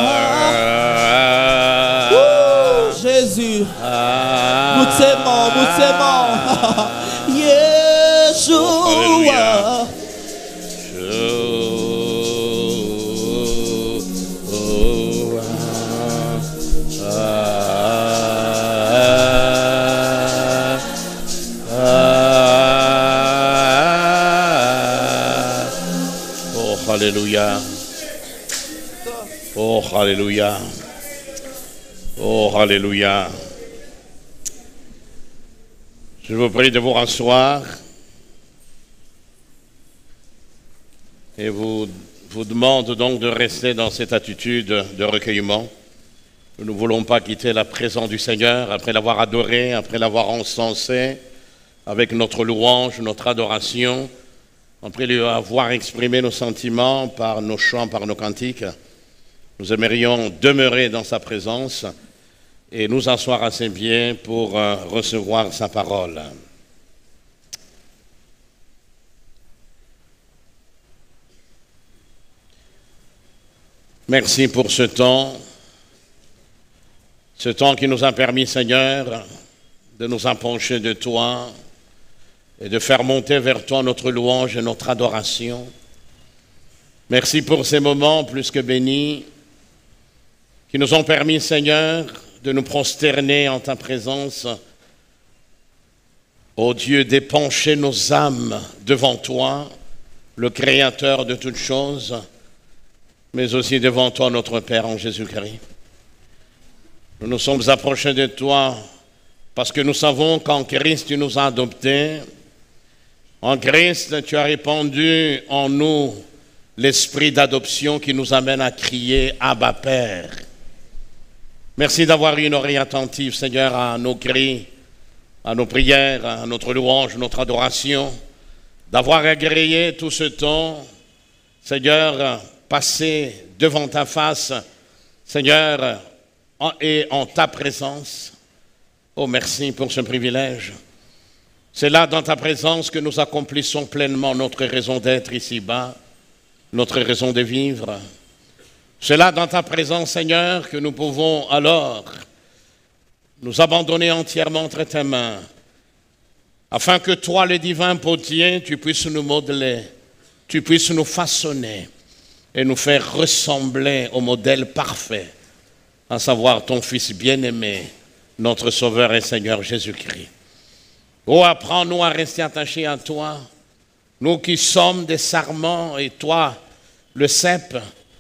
ah, ouh, Jésus, nous t'aimons, nous t'aimons, Yeshua. Alléluia. Oh, Alléluia. Oh, Alléluia. Je vous prie de vous rasseoir et vous, vous demande donc de rester dans cette attitude de recueillement. Nous ne voulons pas quitter la présence du Seigneur après l'avoir adoré, après l'avoir encensé avec notre louange, notre adoration. Après lui avoir exprimé nos sentiments par nos chants, par nos cantiques, nous aimerions demeurer dans sa présence et nous asseoir à ses pieds pour euh, recevoir sa parole. Merci pour ce temps, ce temps qui nous a permis, Seigneur, de nous approcher de toi, et de faire monter vers toi notre louange et notre adoration. Merci pour ces moments plus que bénis qui nous ont permis, Seigneur, de nous prosterner en ta présence. Ô Dieu, d'épancher nos âmes devant toi, le Créateur de toutes choses, mais aussi devant toi, notre Père en Jésus-Christ. Nous nous sommes approchés de toi parce que nous savons qu'en Christ, tu nous as adoptés. En Christ, tu as répandu en nous l'esprit d'adoption qui nous amène à crier « Abba, Père ». Merci d'avoir une oreille attentive, Seigneur, à nos cris, à nos prières, à notre louange, notre adoration, d'avoir agréé tout ce temps, Seigneur, passé devant ta face, Seigneur, en, et en ta présence. Oh, merci pour ce privilège. C'est là, dans ta présence, que nous accomplissons pleinement notre raison d'être ici-bas, notre raison de vivre. C'est là, dans ta présence, Seigneur, que nous pouvons alors nous abandonner entièrement entre tes mains afin que toi, le divin potier, tu puisses nous modeler, tu puisses nous façonner et nous faire ressembler au modèle parfait, à savoir ton Fils bien-aimé, notre Sauveur et Seigneur Jésus-Christ. Oh, apprends-nous à rester attachés à toi, nous qui sommes des sarments et toi, le cep.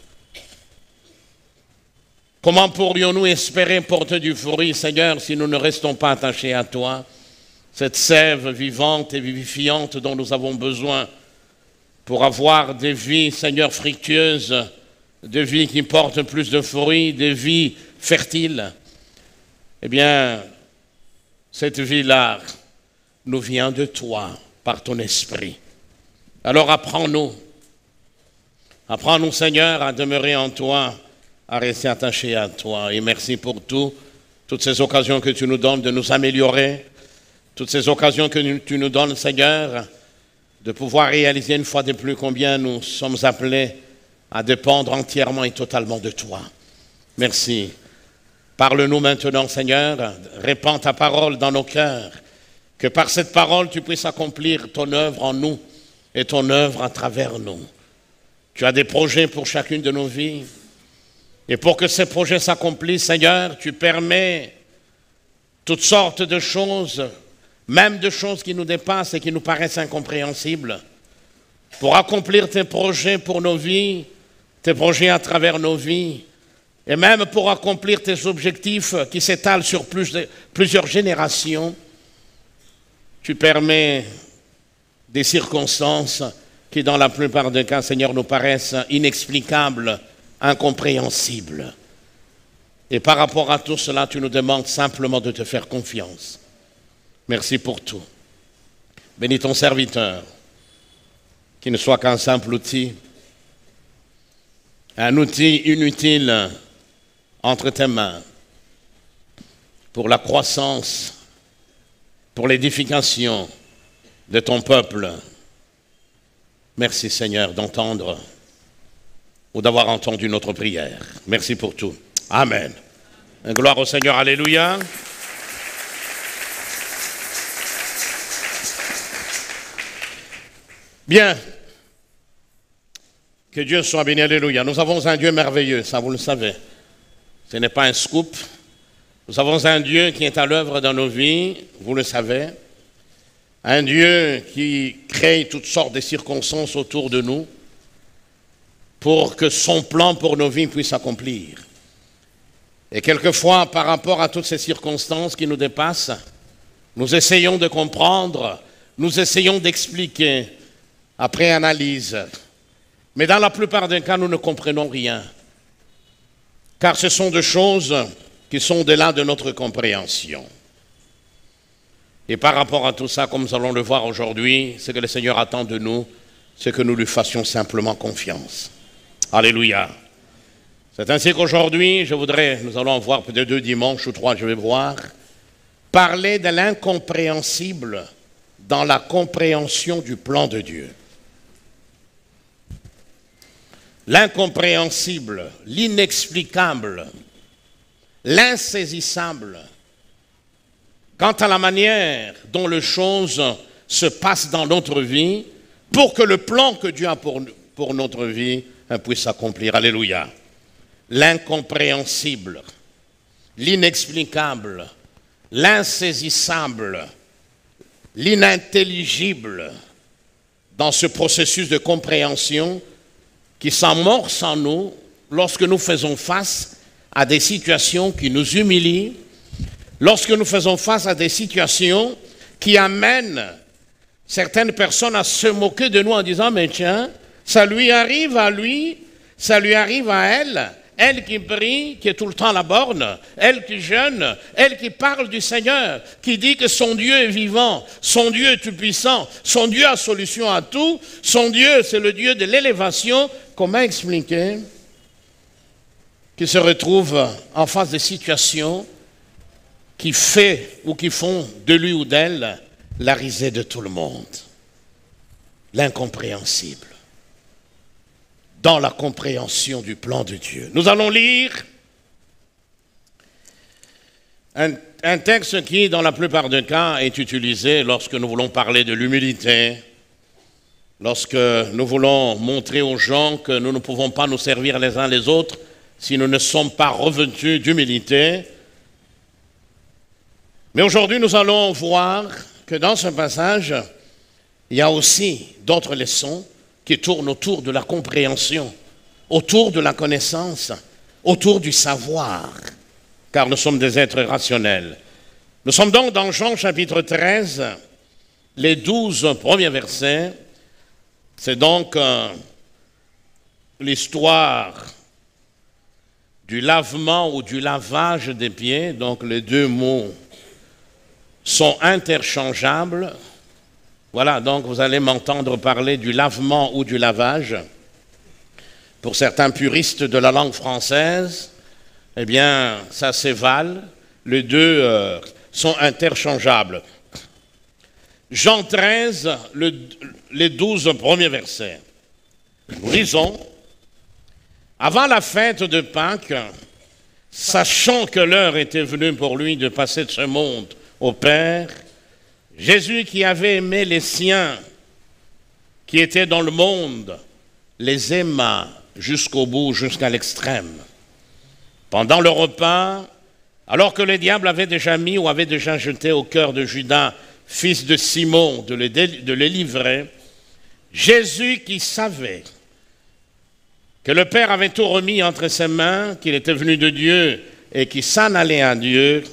Comment pourrions-nous espérer porter du fruit, Seigneur, si nous ne restons pas attachés à toi, cette sève vivante et vivifiante dont nous avons besoin pour avoir des vies, Seigneur, fructueuses, des vies qui portent plus de fruits, des vies fertiles. Eh bien, cette vie-là nous vient de toi, par ton esprit. Alors apprends-nous, apprends-nous, Seigneur, à demeurer en toi, à rester attachés à toi. Et merci pour tout, toutes ces occasions que tu nous donnes de nous améliorer, toutes ces occasions que tu nous donnes, Seigneur, de pouvoir réaliser une fois de plus combien nous sommes appelés à dépendre entièrement et totalement de toi. Merci. Parle-nous maintenant, Seigneur, répands ta parole dans nos cœurs, que par cette parole tu puisses accomplir ton œuvre en nous et ton œuvre à travers nous. Tu as des projets pour chacune de nos vies, et pour que ces projets s'accomplissent, Seigneur, tu permets toutes sortes de choses, même de choses qui nous dépassent et qui nous paraissent incompréhensibles, pour accomplir tes projets pour nos vies, tes projets à travers nos vies, et même pour accomplir tes objectifs qui s'étalent sur plus de, plusieurs générations. Tu permets des circonstances qui, dans la plupart des cas, Seigneur, nous paraissent inexplicables, incompréhensibles. Et par rapport à tout cela, tu nous demandes simplement de te faire confiance. Merci pour tout. Bénis ton serviteur, qui ne soit qu'un simple outil, un outil inutile entre tes mains pour la croissance, pour l'édification de ton peuple. Merci, Seigneur, d'entendre ou d'avoir entendu notre prière. Merci pour tout. Amen. Gloire au Seigneur. Alléluia. Bien. Que Dieu soit béni. Alléluia. Nous avons un Dieu merveilleux, ça vous le savez. Ce n'est pas un scoop. Nous avons un Dieu qui est à l'œuvre dans nos vies, vous le savez. Un Dieu qui crée toutes sortes de circonstances autour de nous pour que son plan pour nos vies puisse s'accomplir. Et quelquefois, par rapport à toutes ces circonstances qui nous dépassent, nous essayons de comprendre, nous essayons d'expliquer après analyse. Mais dans la plupart des cas, nous ne comprenons rien. Car ce sont des choses qui sont au-delà de notre compréhension. Et par rapport à tout ça, comme nous allons le voir aujourd'hui, ce que le Seigneur attend de nous, c'est que nous lui fassions simplement confiance. Alléluia. C'est ainsi qu'aujourd'hui, je voudrais, nous allons voir peut-être deux dimanches ou trois, je vais voir, parler de l'incompréhensible dans la compréhension du plan de Dieu. L'incompréhensible, l'inexplicable, l'insaisissable, quant à la manière dont les choses se passent dans notre vie, pour que le plan que Dieu a pour, pour notre vie puisse s'accomplir. Alléluia. L'incompréhensible, l'inexplicable, l'insaisissable, l'inintelligible, dans ce processus de compréhension qui s'amorce en nous lorsque nous faisons face à des situations qui nous humilient, lorsque nous faisons face à des situations qui amènent certaines personnes à se moquer de nous en disant « Mais tiens, ça lui arrive à lui, ça lui arrive à elle, elle qui prie, qui est tout le temps à la borne, elle qui jeûne, elle qui parle du Seigneur, qui dit que son Dieu est vivant, son Dieu est tout-puissant, son Dieu a solution à tout, son Dieu c'est le Dieu de l'élévation. » Comment expliquer qu'il se retrouve en face de situations qui fait ou qui font de lui ou d'elle la risée de tout le monde? L'incompréhensible dans la compréhension du plan de Dieu. Nous allons lire Un, un texte qui, dans la plupart des cas, est utilisé lorsque nous voulons parler de l'humilité, lorsque nous voulons montrer aux gens que nous ne pouvons pas nous servir les uns les autres si nous ne sommes pas revêtus d'humilité. Mais aujourd'hui, nous allons voir que dans ce passage, il y a aussi d'autres leçons qui tournent autour de la compréhension, autour de la connaissance, autour du savoir, car nous sommes des êtres rationnels. Nous sommes donc dans Jean chapitre treize, les douze premiers versets. C'est donc euh, l'histoire du lavement ou du lavage des pieds. Donc les deux mots sont interchangeables. Voilà, donc vous allez m'entendre parler du lavement ou du lavage. Pour certains puristes de la langue française, eh bien, ça s'évale. Les deux euh, sont interchangeables. Jean treize, le, les douze premiers versets. Nous lisons. Avant la fête de Pâques, sachant que l'heure était venue pour lui de passer de ce monde au Père, Jésus qui avait aimé les siens qui étaient dans le monde, les aima jusqu'au bout, jusqu'à l'extrême. Pendant le repas, alors que le diable avait déjà mis ou avait déjà jeté au cœur de Judas, fils de Simon, de le, de le livrer, Jésus qui savait que le Père avait tout remis entre ses mains, qu'il était venu de Dieu et qu'il s'en allait à Dieu,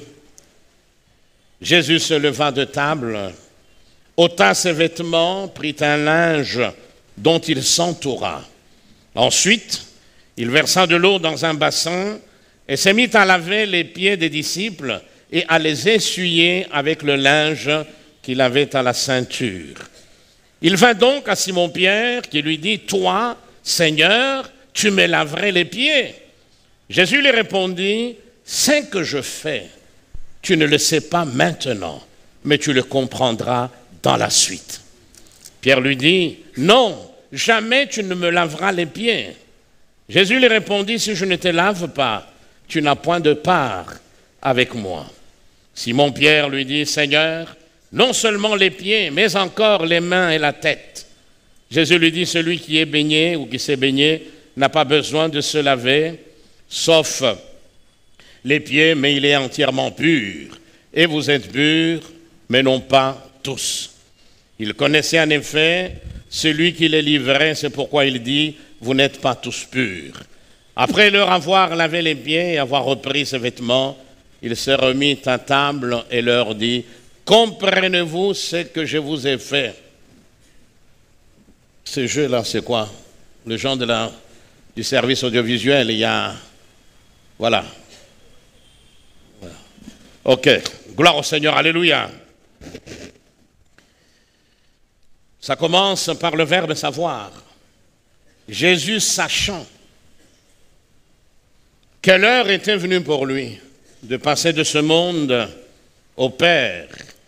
Jésus se leva de table, ôta ses vêtements, prit un linge dont il s'entoura. Ensuite, il versa de l'eau dans un bassin et se mit à laver les pieds des disciples et à les essuyer avec le linge qu'il avait à la ceinture. Il vint donc à Simon-Pierre qui lui dit « Toi, Seigneur, tu me laverais les pieds ?» Jésus lui répondit « Ce que je fais, tu ne le sais pas maintenant, mais tu le comprendras dans la suite. » Pierre lui dit « Non, jamais tu ne me laveras les pieds. » Jésus lui répondit « Si je ne te lave pas, tu n'as point de part avec moi. » Simon-Pierre lui dit « Seigneur, non seulement les pieds, mais encore les mains et la tête. » Jésus lui dit « Celui qui est baigné ou qui s'est baigné n'a pas besoin de se laver, sauf les pieds, mais il est entièrement pur. Et vous êtes purs, mais non pas tous. » Il connaissait en effet celui qui les livrait, c'est pourquoi il dit « Vous n'êtes pas tous purs. » Après leur avoir lavé les pieds et avoir repris ses vêtements, il se remit à table et leur dit « Comprenez-vous ce que je vous ai fait ?» Ce jeu-là, c'est quoi? Le genre de la, du service audiovisuel, il y a... Voilà. voilà. Ok, gloire au Seigneur, alléluia. Ça commence par le verbe savoir. Jésus sachant que l'heure était venue pour lui de passer de ce monde au Père.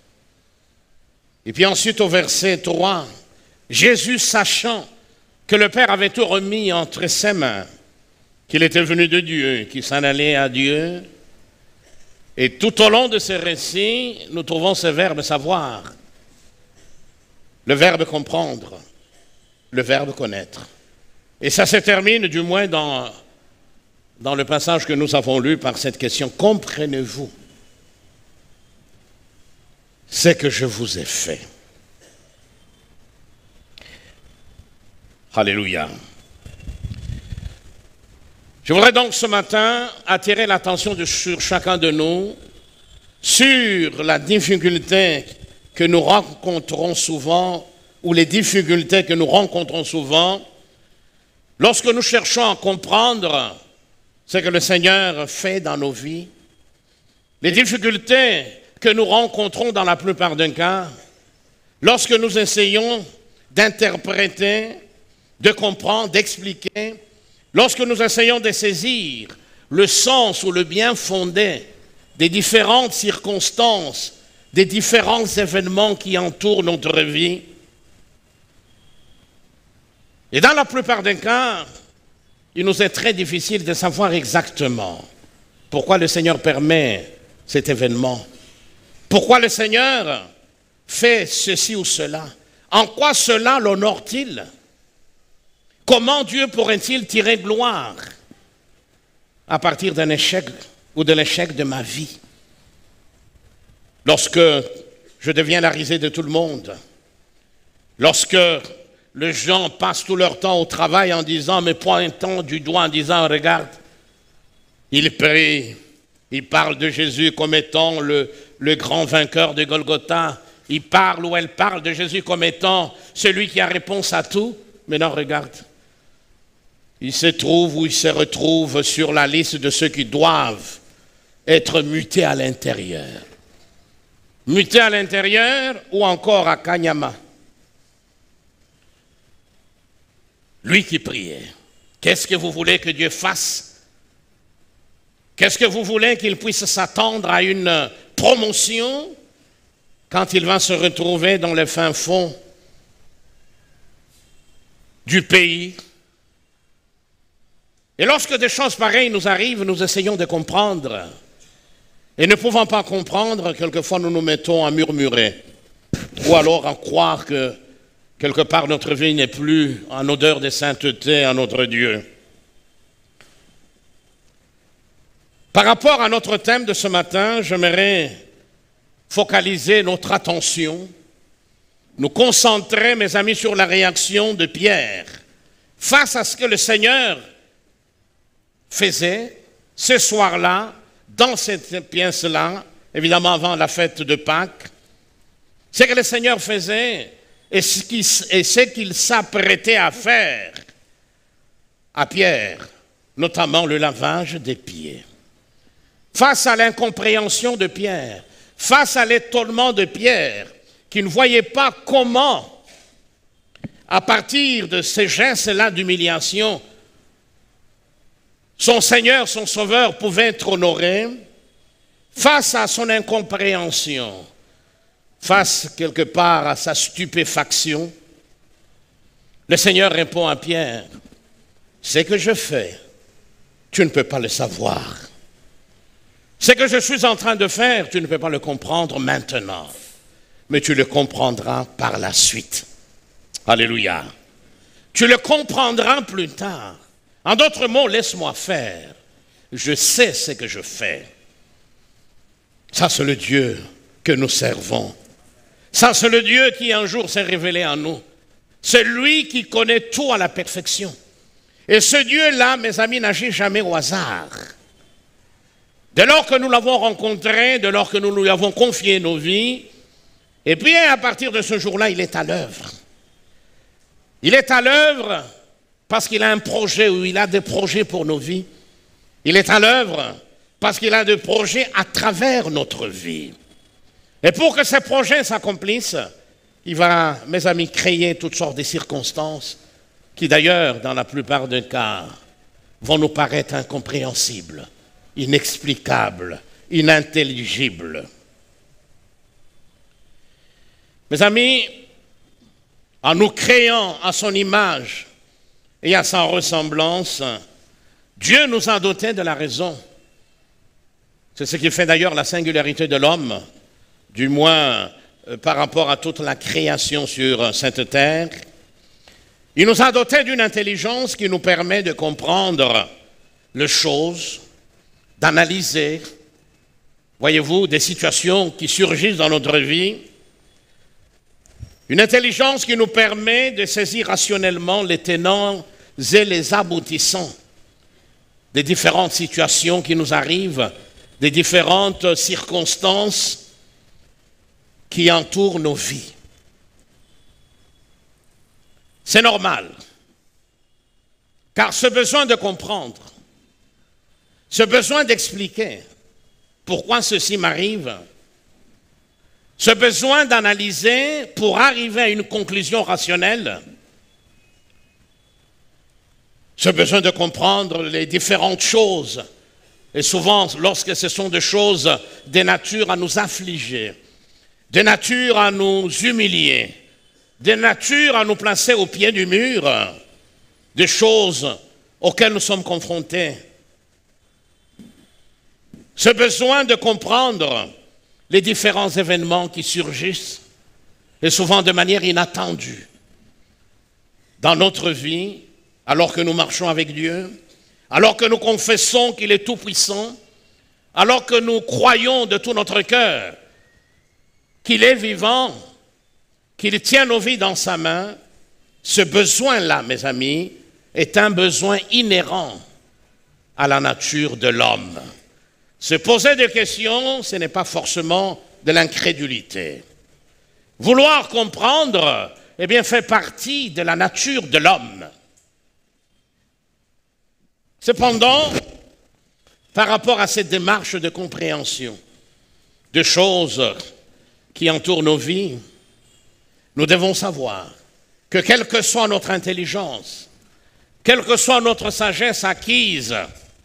Et puis ensuite au verset trois, Jésus sachant que le Père avait tout remis entre ses mains, qu'il était venu de Dieu, qu'il s'en allait à Dieu. Et tout au long de ce récit, nous trouvons ce verbe savoir, le verbe comprendre, le verbe connaître. Et ça se termine du moins dans, dans le passage que nous avons lu par cette question. Comprenez-vous ce que je vous ai fait? Alléluia. Je voudrais donc ce matin attirer l'attention de, sur chacun de nous sur la difficulté que nous rencontrons souvent, ou les difficultés que nous rencontrons souvent, lorsque nous cherchons à comprendre ce que le Seigneur fait dans nos vies, les difficultés que nous rencontrons dans la plupart des cas, lorsque nous essayons d'interpréter, de comprendre, d'expliquer, lorsque nous essayons de saisir le sens ou le bien fondé des différentes circonstances, des différents événements qui entourent notre vie. Et dans la plupart des cas, il nous est très difficile de savoir exactement pourquoi le Seigneur permet cet événement? Pourquoi le Seigneur fait ceci ou cela? En quoi cela l'honore-t-il? Comment Dieu pourrait-il tirer gloire à partir d'un échec ou de l'échec de ma vie? Lorsque je deviens la risée de tout le monde, lorsque les gens passent tout leur temps au travail en disant, mais pointant du doigt en disant, regarde, ils prient, ils parlent de Jésus comme étant le, le grand vainqueur de Golgotha, ils parlent ou elles parlent de Jésus comme étant celui qui a réponse à tout, mais non, regarde, ils se trouvent ou ils se retrouvent sur la liste de ceux qui doivent être mutés à l'intérieur. Mutés à l'intérieur ou encore à Kanyama. Lui qui priait, qu'est-ce que vous voulez que Dieu fasse? Qu'est-ce que vous voulez qu'il puisse s'attendre à une promotion quand il va se retrouver dans le fin fond du pays? Et lorsque des choses pareilles nous arrivent, nous essayons de comprendre. Et ne pouvant pas comprendre, quelquefois nous nous mettons à murmurer. Ou alors à croire que quelque part notre vie n'est plus en odeur de sainteté à notre Dieu. Par rapport à notre thème de ce matin, j'aimerais focaliser notre attention, nous concentrer, mes amis, sur la réaction de Pierre face à ce que le Seigneur faisait ce soir-là, dans cette pièce-là, évidemment avant la fête de Pâques. Ce que le Seigneur faisait et ce qu'il s'apprêtait à faire à Pierre, notamment le lavage des pieds. Face à l'incompréhension de Pierre, face à l'étonnement de Pierre, qui ne voyait pas comment, à partir de ces gestes-là d'humiliation, son Seigneur, son Sauveur pouvait être honoré, face à son incompréhension, face quelque part à sa stupéfaction, le Seigneur répond à Pierre, « Ce que je fais, tu ne peux pas le savoir. Ce que je suis en train de faire, tu ne peux pas le comprendre maintenant, mais tu le comprendras par la suite. » Alléluia. Tu le comprendras plus tard. En d'autres mots, laisse-moi faire. Je sais ce que je fais. Ça, c'est le Dieu que nous servons. Ça, c'est le Dieu qui un jour s'est révélé en nous. C'est lui qui connaît tout à la perfection. Et ce Dieu-là, mes amis, n'agit jamais au hasard. Dès lors que nous l'avons rencontré, dès lors que nous lui avons confié nos vies, et puis à partir de ce jour-là, il est à l'œuvre. Il est à l'œuvre parce qu'il a un projet ou il a des projets pour nos vies. Il est à l'œuvre parce qu'il a des projets à travers notre vie. Et pour que ces projets s'accomplissent, il va, mes amis, créer toutes sortes de circonstances qui d'ailleurs, dans la plupart des cas, vont nous paraître incompréhensibles, inexplicables, inintelligibles. Mes amis, en nous créant à son image et à sa ressemblance, Dieu nous a dotés de la raison. C'est ce qui fait d'ailleurs la singularité de l'homme, du moins euh, par rapport à toute la création sur cette terre. Il nous a dotés d'une intelligence qui nous permet de comprendre les choses, d'analyser, voyez-vous, des situations qui surgissent dans notre vie. Une intelligence qui nous permet de saisir rationnellement les tenants et les aboutissants des différentes situations qui nous arrivent, des différentes circonstances qui entourent nos vies. C'est normal, car ce besoin de comprendre, ce besoin d'expliquer pourquoi ceci m'arrive, ce besoin d'analyser pour arriver à une conclusion rationnelle, ce besoin de comprendre les différentes choses, et souvent lorsque ce sont des choses de nature à nous affliger, de nature à nous humilier, de nature à nous placer au pied du mur, des choses auxquelles nous sommes confrontés. Ce besoin de comprendre les différents événements qui surgissent, et souvent de manière inattendue, dans notre vie, alors que nous marchons avec Dieu, alors que nous confessons qu'il est tout-puissant, alors que nous croyons de tout notre cœur qu'il est vivant, qu'il tient nos vies dans sa main, ce besoin-là, mes amis, est un besoin inhérent à la nature de l'homme. Se poser des questions, ce n'est pas forcément de l'incrédulité. Vouloir comprendre, eh bien, fait partie de la nature de l'homme. Cependant, par rapport à cette démarche de compréhension de choses qui entourent nos vies, nous devons savoir que quelle que soit notre intelligence, quelle que soit notre sagesse acquise,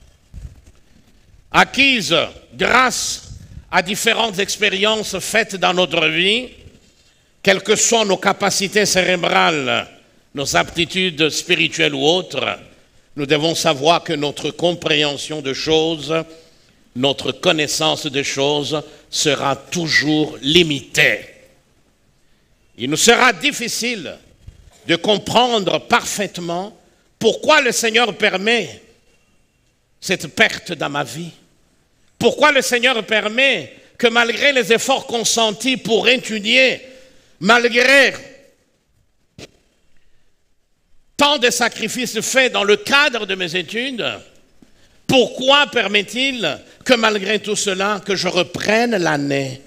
acquise grâce à différentes expériences faites dans notre vie, quelles que soient nos capacités cérébrales, nos aptitudes spirituelles ou autres, nous devons savoir que notre compréhension de choses, notre connaissance de choses sera toujours limitée. Il nous sera difficile de comprendre parfaitement pourquoi le Seigneur permet cette perte dans ma vie. Pourquoi le Seigneur permet que malgré les efforts consentis pour étudier, malgré tant de sacrifices faits dans le cadre de mes études, pourquoi permet-il que malgré tout cela, que je reprenne l'année?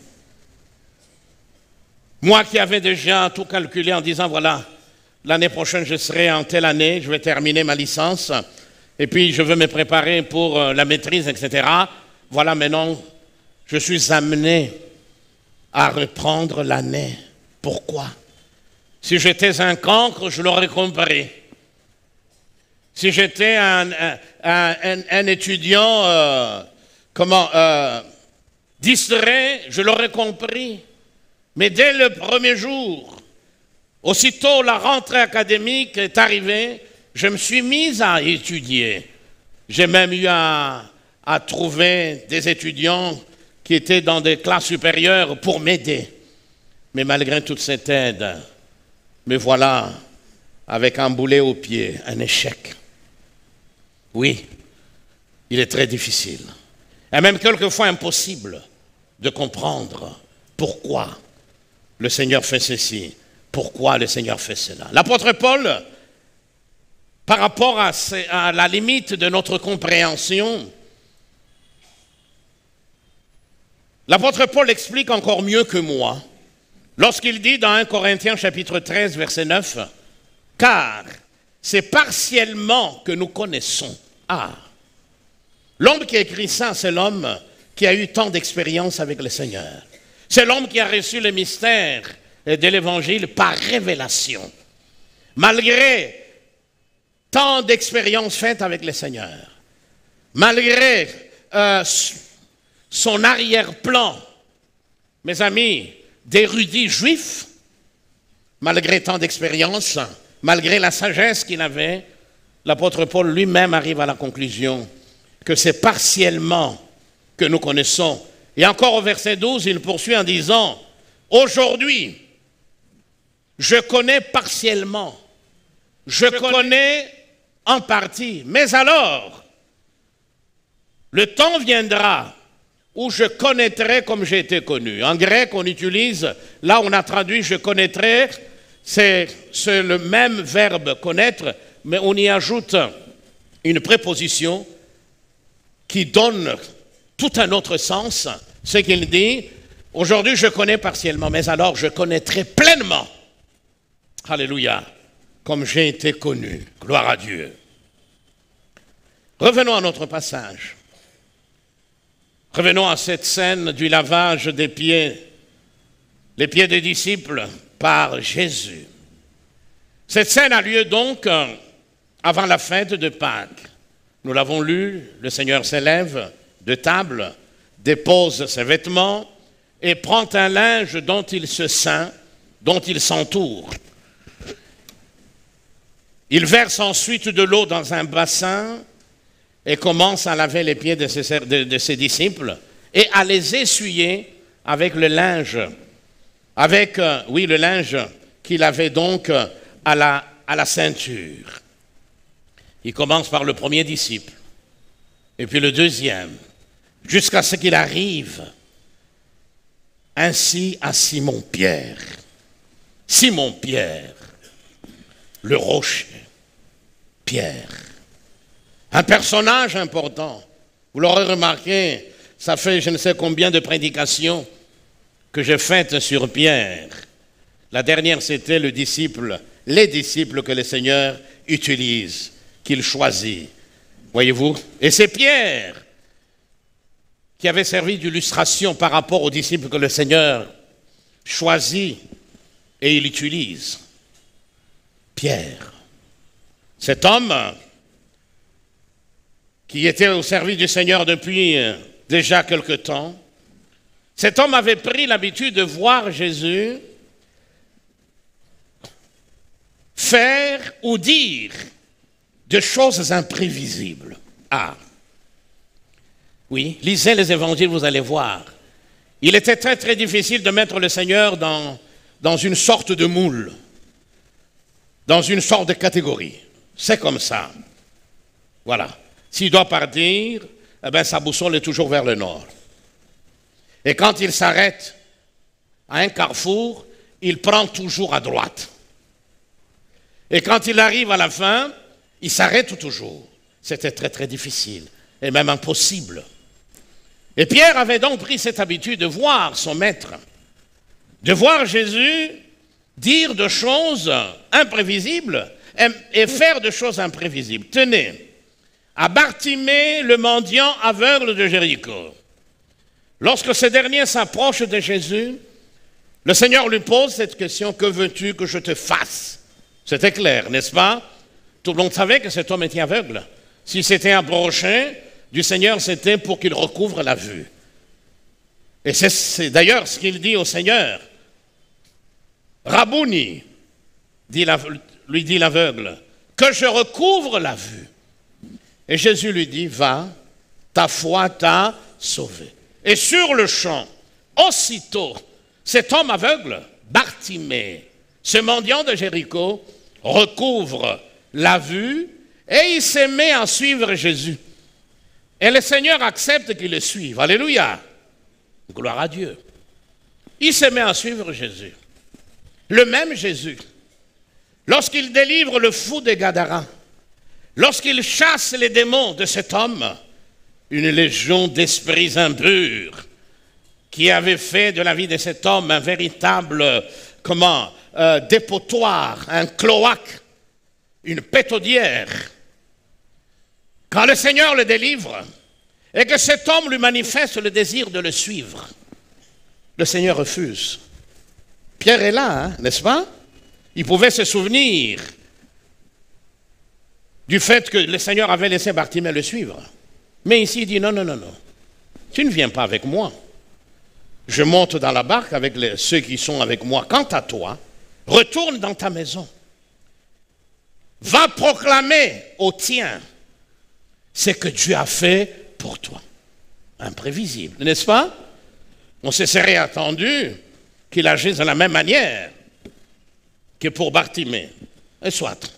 Moi qui avais déjà tout calculé en disant, voilà, l'année prochaine je serai en telle année, je vais terminer ma licence, et puis je veux me préparer pour la maîtrise, et cetera. Voilà, maintenant, je suis amené à reprendre l'année. Pourquoi? Si j'étais un cancre, je l'aurais compris. Si j'étais un, un, un, un étudiant euh, comment, euh, distrait, je l'aurais compris. Mais dès le premier jour, aussitôt la rentrée académique est arrivée, je me suis mis à étudier. J'ai même eu à, à trouver des étudiants qui étaient dans des classes supérieures pour m'aider. Mais malgré toute cette aide, me voilà avec un boulet au pied, un échec. Oui, il est très difficile, et même quelquefois impossible de comprendre pourquoi le Seigneur fait ceci, pourquoi le Seigneur fait cela. L'apôtre Paul, par rapport à, ces, à la limite de notre compréhension, l'apôtre Paul explique encore mieux que moi, lorsqu'il dit dans un Corinthiens chapitre treize, verset neuf, « Car c'est partiellement que nous connaissons. » Ah, l'homme qui a écrit ça, c'est l'homme qui a eu tant d'expérience avec le Seigneur. C'est l'homme qui a reçu le mystère de l'Évangile par révélation. Malgré tant d'expériences faites avec le Seigneur, malgré euh, son arrière-plan, mes amis, d'érudits juifs, malgré tant d'expériences, malgré la sagesse qu'il avait, l'apôtre Paul lui-même arrive à la conclusion que c'est partiellement que nous connaissons. Et encore au verset douze, il poursuit en disant, « Aujourd'hui, je connais partiellement, je connais en partie, mais alors, le temps viendra où je connaîtrai comme j'ai été connu. » En grec, on utilise, là on a traduit « je connaîtrai », c'est le même verbe « connaître », mais on y ajoute une préposition qui donne tout un autre sens. C'est qu'il dit, aujourd'hui je connais partiellement, mais alors je connaîtrai pleinement. Alléluia, comme j'ai été connu. Gloire à Dieu. Revenons à notre passage. Revenons à cette scène du lavage des pieds, les pieds des disciples par Jésus. Cette scène a lieu donc avant la fête de Pâques. Nous l'avons lu, le Seigneur s'élève de table, dépose ses vêtements et prend un linge dont il se ceint, dont il s'entoure. Il verse ensuite de l'eau dans un bassin et commence à laver les pieds de ses, de, de ses disciples et à les essuyer avec le linge, avec, euh, oui, le linge qu'il avait donc euh, à la, à la ceinture. Il commence par le premier disciple, et puis le deuxième, jusqu'à ce qu'il arrive ainsi à Simon-Pierre. Simon-Pierre, le rocher, Pierre. Un personnage important. Vous l'aurez remarqué, ça fait je ne sais combien de prédications que j'ai faites sur Pierre. La dernière, c'était le disciple, les disciples que le Seigneur utilise, qu'il choisit. Voyez-vous? Et c'est Pierre qui avait servi d'illustration par rapport aux disciples que le Seigneur choisit et il utilise. Pierre, cet homme qui était au service du Seigneur depuis déjà quelque temps, cet homme avait pris l'habitude de voir Jésus faire ou dire de choses imprévisibles. Ah, oui, lisez les évangiles, vous allez voir. Il était très très difficile de mettre le Seigneur dans, dans une sorte de moule, dans une sorte de catégorie. C'est comme ça. Voilà. S'il doit partir, eh bien, sa boussole est toujours vers le nord. Et quand il s'arrête à un carrefour, il prend toujours à droite. Et quand il arrive à la fin, il s'arrête toujours. C'était très très difficile et même impossible. Et Pierre avait donc pris cette habitude de voir son maître, de voir Jésus dire de choses imprévisibles et faire de choses imprévisibles. Tenez, à Bartimée, le mendiant aveugle de Jéricho, lorsque ce dernier s'approche de Jésus, le Seigneur lui pose cette question: que veux-tu que je te fasse? C'était clair, n'est-ce pas? Tout le monde savait que cet homme était aveugle. Si c'était un prochain du Seigneur, c'était pour qu'il recouvre la vue. Et c'est d'ailleurs ce qu'il dit au Seigneur. Rabouni, dit la, lui dit l'aveugle, que je recouvre la vue. Et Jésus lui dit: va, ta foi t'a sauvé. Et sur le champ, aussitôt, cet homme aveugle, Bartimée, ce mendiant de Jéricho, recouvre la vue et il se met à suivre Jésus. Et le Seigneur accepte qu'il le suive. Alléluia. Gloire à Dieu. Il se met à suivre Jésus. Le même Jésus, lorsqu'il délivre le fou de Gadara, lorsqu'il chasse les démons de cet homme, une légion d'esprits impurs qui avait fait de la vie de cet homme un véritable, comment, euh, dépotoir, un cloaque, une pétaudière. Quand le Seigneur le délivre et que cet homme lui manifeste le désir de le suivre, le Seigneur refuse. Pierre est là, hein, n'est-ce pas? Il pouvait se souvenir du fait que le Seigneur avait laissé Bartimée le suivre. Mais ici, il dit: non, non, non, non. Tu ne viens pas avec moi. Je monte dans la barque avec les, ceux qui sont avec moi. Quant à toi, retourne dans ta maison. Va proclamer aux tiens ce que Dieu a fait pour toi. Imprévisible, n'est-ce pas? On se serait attendu qu'il agisse de la même manière que pour Bartimée. Et soit.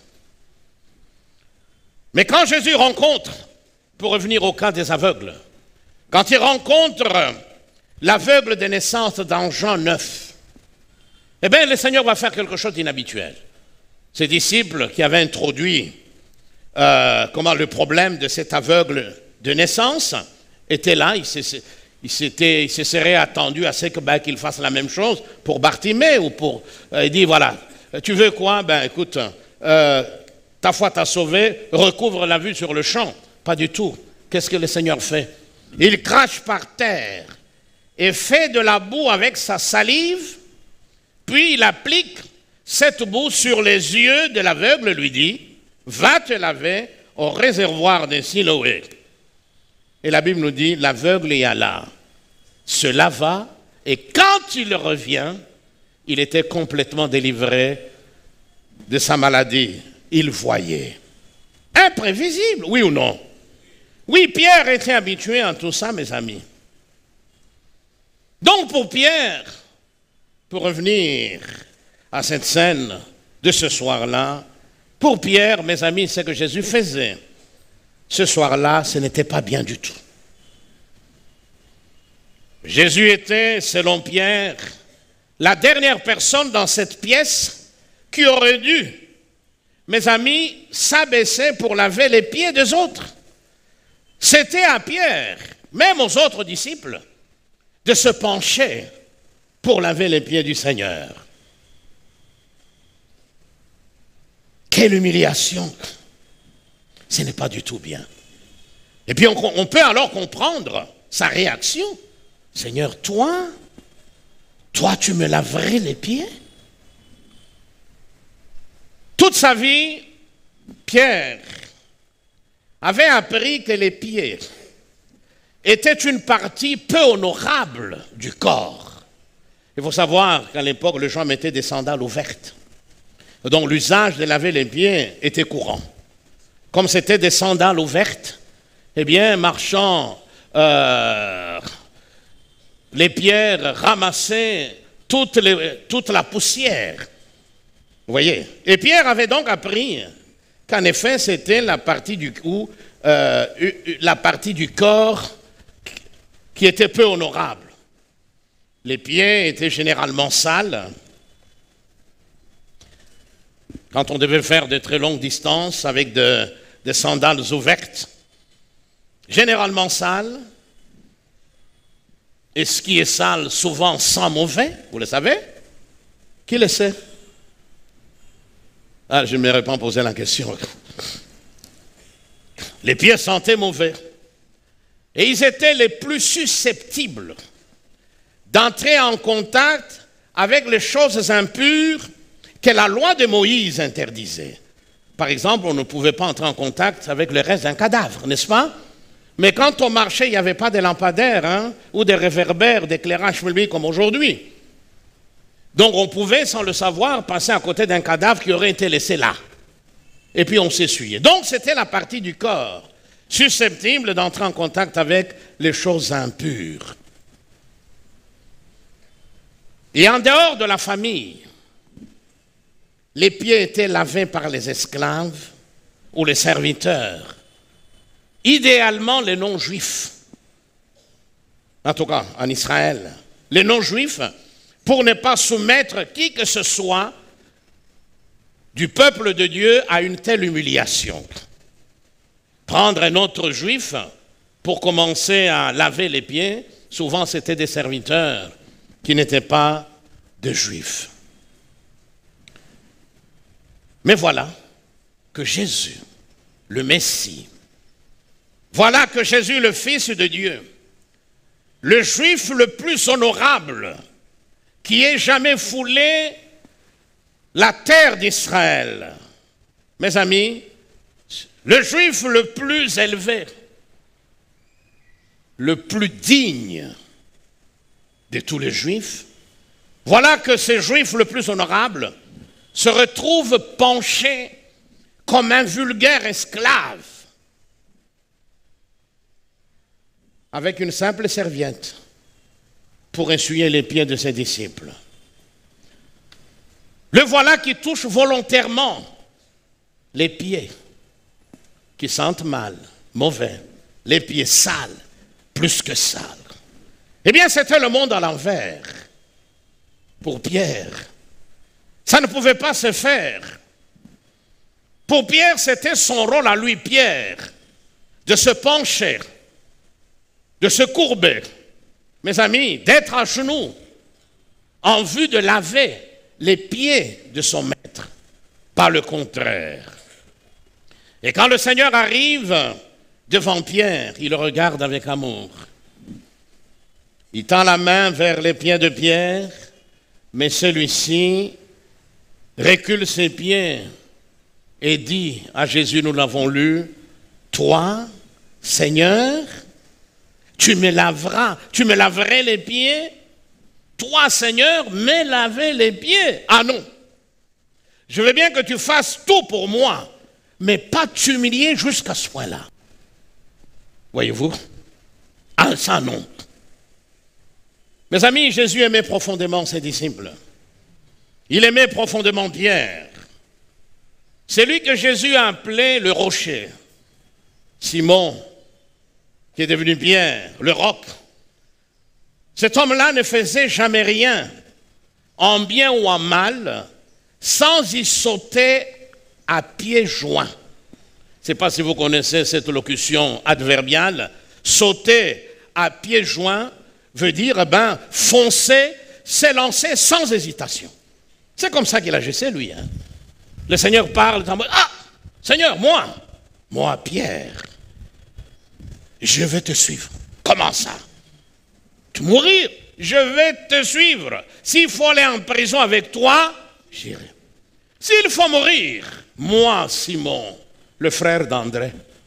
Mais quand Jésus rencontre, pour revenir au cas des aveugles, quand il rencontre l'aveugle de naissance dans Jean neuf, eh bien, le Seigneur va faire quelque chose d'inhabituel. Ses disciples qui avaient introduit euh, comment, le problème de cet aveugle de naissance étaient là, ils se, ils s'étaient, ils se seraient attendus à ce que, ben, qu'il fasse la même chose pour Bartimée ou pour... Euh, il dit, voilà, tu veux quoi? Ben écoute, euh, ta foi t'a sauvé, recouvre la vue sur le champ. Pas du tout. Qu'est-ce que le Seigneur fait? Il crache par terre et fait de la boue avec sa salive, puis il applique cette boue sur les yeux de l'aveugle, lui dit: va te laver au réservoir de Siloé. Et la Bible nous dit: l'aveugle y alla, se lava, et quand il revient, il était complètement délivré de sa maladie. Il voyait. Imprévisible, oui ou non? Oui, Pierre était habitué à tout ça, mes amis. Donc pour Pierre, pour revenir à cette scène de ce soir-là, pour Pierre, mes amis, ce que Jésus faisait ce soir-là, ce n'était pas bien du tout. Jésus était, selon Pierre, la dernière personne dans cette pièce qui aurait dû, mes amis, s'abaisser pour laver les pieds des autres. C'était à Pierre, même aux autres disciples, de se pencher pour laver les pieds du Seigneur. Quelle humiliation! Ce n'est pas du tout bien. Et puis on, on peut alors comprendre sa réaction. Seigneur, toi, toi tu me laverais les pieds? Toute sa vie, Pierre avait appris que les pieds étaient une partie peu honorable du corps. Il faut savoir qu'à l'époque, les gens mettaient des sandales ouvertes. Donc l'usage de laver les pieds était courant. Comme c'était des sandales ouvertes, eh bien, marchant euh, les pierres ramassaient toute, les, toute la poussière. Vous voyez? Et Pierre avait donc appris qu'en effet, c'était la partie du cou, euh, la partie du corps qui était peu honorable. Les pieds étaient généralement sales. Quand on devait faire de très longues distances avec de, des sandales ouvertes, généralement sales, et ce qui est sale, souvent sent mauvais, vous le savez? Qui le sait? Ah, je ne m'aurais pas posé la question. Les pieds sentaient mauvais. Et ils étaient les plus susceptibles d'entrer en contact avec les choses impures que la loi de Moïse interdisait. Par exemple, on ne pouvait pas entrer en contact avec le reste d'un cadavre, n'est-ce pas? Mais quand on marchait, il n'y avait pas de lampadaires hein, ou de réverbères, d'éclairage public comme aujourd'hui. Donc on pouvait, sans le savoir, passer à côté d'un cadavre qui aurait été laissé là. Et puis on s'essuyait. Donc c'était la partie du corps susceptible d'entrer en contact avec les choses impures. Et en dehors de la famille, les pieds étaient lavés par les esclaves ou les serviteurs, idéalement les non-juifs. En tout cas, en Israël, les non-juifs, pour ne pas soumettre qui que ce soit du peuple de Dieu à une telle humiliation. Prendre un autre juif pour commencer à laver les pieds, souvent c'était des serviteurs qui n'étaient pas de juifs. Mais voilà que Jésus, le Messie, voilà que Jésus, le Fils de Dieu, le juif le plus honorable qui ait jamais foulé la terre d'Israël, mes amis, le juif le plus élevé, le plus digne de tous les juifs, voilà que ce juif le plus honorable se retrouve penché comme un vulgaire esclave avec une simple serviette pour essuyer les pieds de ses disciples. Le voilà qui touche volontairement les pieds qui sentent mal, mauvais, les pieds sales, plus que sales. Eh bien, c'était le monde à l'envers pour Pierre. Ça ne pouvait pas se faire. Pour Pierre, c'était son rôle à lui, Pierre, de se pencher, de se courber, mes amis, d'être à genoux, en vue de laver les pieds de son maître, pas le contraire. Et quand le Seigneur arrive devant Pierre, il le regarde avec amour. Il tend la main vers les pieds de Pierre, mais celui-ci recule ses pieds et dit à Jésus, nous l'avons lu, « Toi, Seigneur, tu me laveras, tu me laverais les pieds? Toi, Seigneur, me laver les pieds? Ah non, je veux bien que tu fasses tout pour moi, mais pas t'humilier jusqu'à ce point-là. » Voyez-vous? Ah, ça non. Mes amis, Jésus aimait profondément ses disciples. Il aimait profondément Pierre. C'est lui que Jésus a appelé le rocher. Simon, qui est devenu Pierre, le roc. Cet homme-là ne faisait jamais rien, en bien ou en mal, sans y sauter à pieds joints. Je ne sais pas si vous connaissez cette locution adverbiale. Sauter à pieds joints veut dire, eh ben, foncer, s'élancer sans hésitation. C'est comme ça qu'il agissait, lui. Hein. Le Seigneur parle, ah, Seigneur, moi, moi, Pierre, je vais te suivre. Comment ça? Tu mourir? Je vais te suivre. S'il faut aller en prison avec toi, j'irai. S'il faut mourir, moi, Simon, le frère d'André,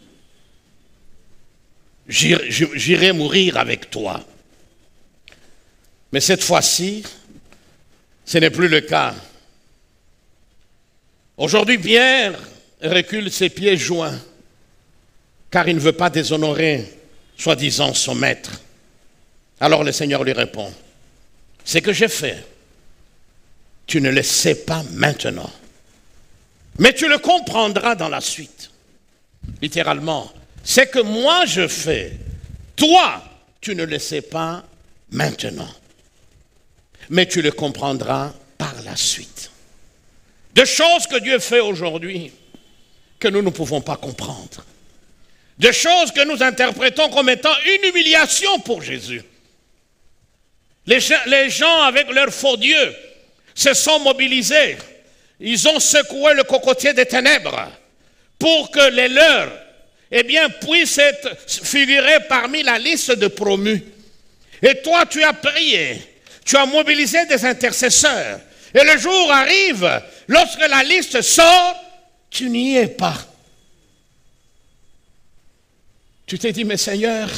j'irai mourir avec toi. Mais cette fois-ci, ce n'est plus le cas. Aujourd'hui, Pierre recule ses pieds joints, car il ne veut pas déshonorer, soi-disant, son maître. Alors le Seigneur lui répond, ce que j'ai fait, tu ne le sais pas maintenant, mais tu le comprendras dans la suite. Littéralement, ce que moi je fais, toi, tu ne le sais pas maintenant, mais tu le comprendras par la suite. De choses que Dieu fait aujourd'hui, que nous ne pouvons pas comprendre. De choses que nous interprétons comme étant une humiliation pour Jésus. Les gens, les gens avec leurs faux dieux, se sont mobilisés. Ils ont secoué le cocotier des ténèbres pour que les leurs, eh bien, puissent être figurés parmi la liste de promus. Et toi, tu as prié, tu as mobilisé des intercesseurs. Et le jour arrive, lorsque la liste sort, tu n'y es pas. Tu t'es dit, mais Seigneur,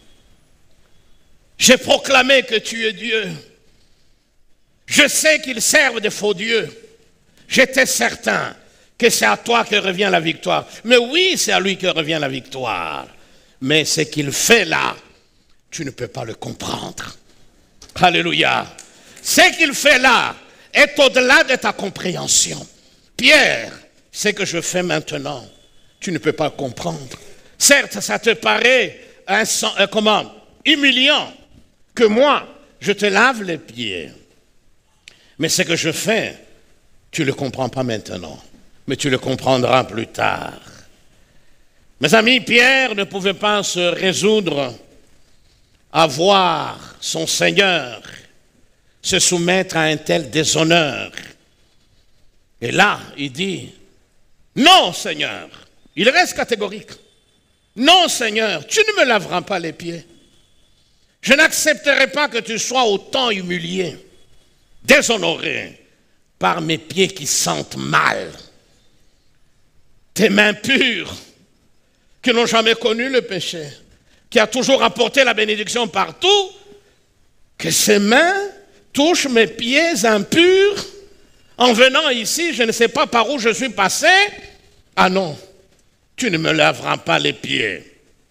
j'ai proclamé que tu es Dieu. Je sais qu'ils servent de faux dieux. J'étais certain que c'est à toi que revient la victoire. Mais oui, c'est à lui que revient la victoire. Mais ce qu'il fait là, tu ne peux pas le comprendre. Alléluia. Ce qu'il fait là est au-delà de ta compréhension. Pierre, ce que je fais maintenant, tu ne peux pas comprendre. Certes, ça te paraît un, un, comment, humiliant que moi, je te lave les pieds. Mais ce que je fais, tu ne le comprends pas maintenant, mais tu le comprendras plus tard. Mes amis, Pierre ne pouvait pas se résoudre à voir son Seigneur se soumettre à un tel déshonneur. Et là, il dit, non Seigneur, il reste catégorique. Non Seigneur, tu ne me laveras pas les pieds. Je n'accepterai pas que tu sois autant humilié, déshonoré par mes pieds qui sentent mal. Tes mains pures, qui n'ont jamais connu le péché, qui a toujours apporté la bénédiction partout, que ces mains touchent mes pieds impurs. En venant ici, je ne sais pas par où je suis passé. Ah non, tu ne me laveras pas les pieds.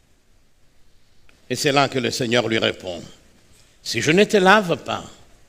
Et c'est là que le Seigneur lui répond, si je ne te lave pas,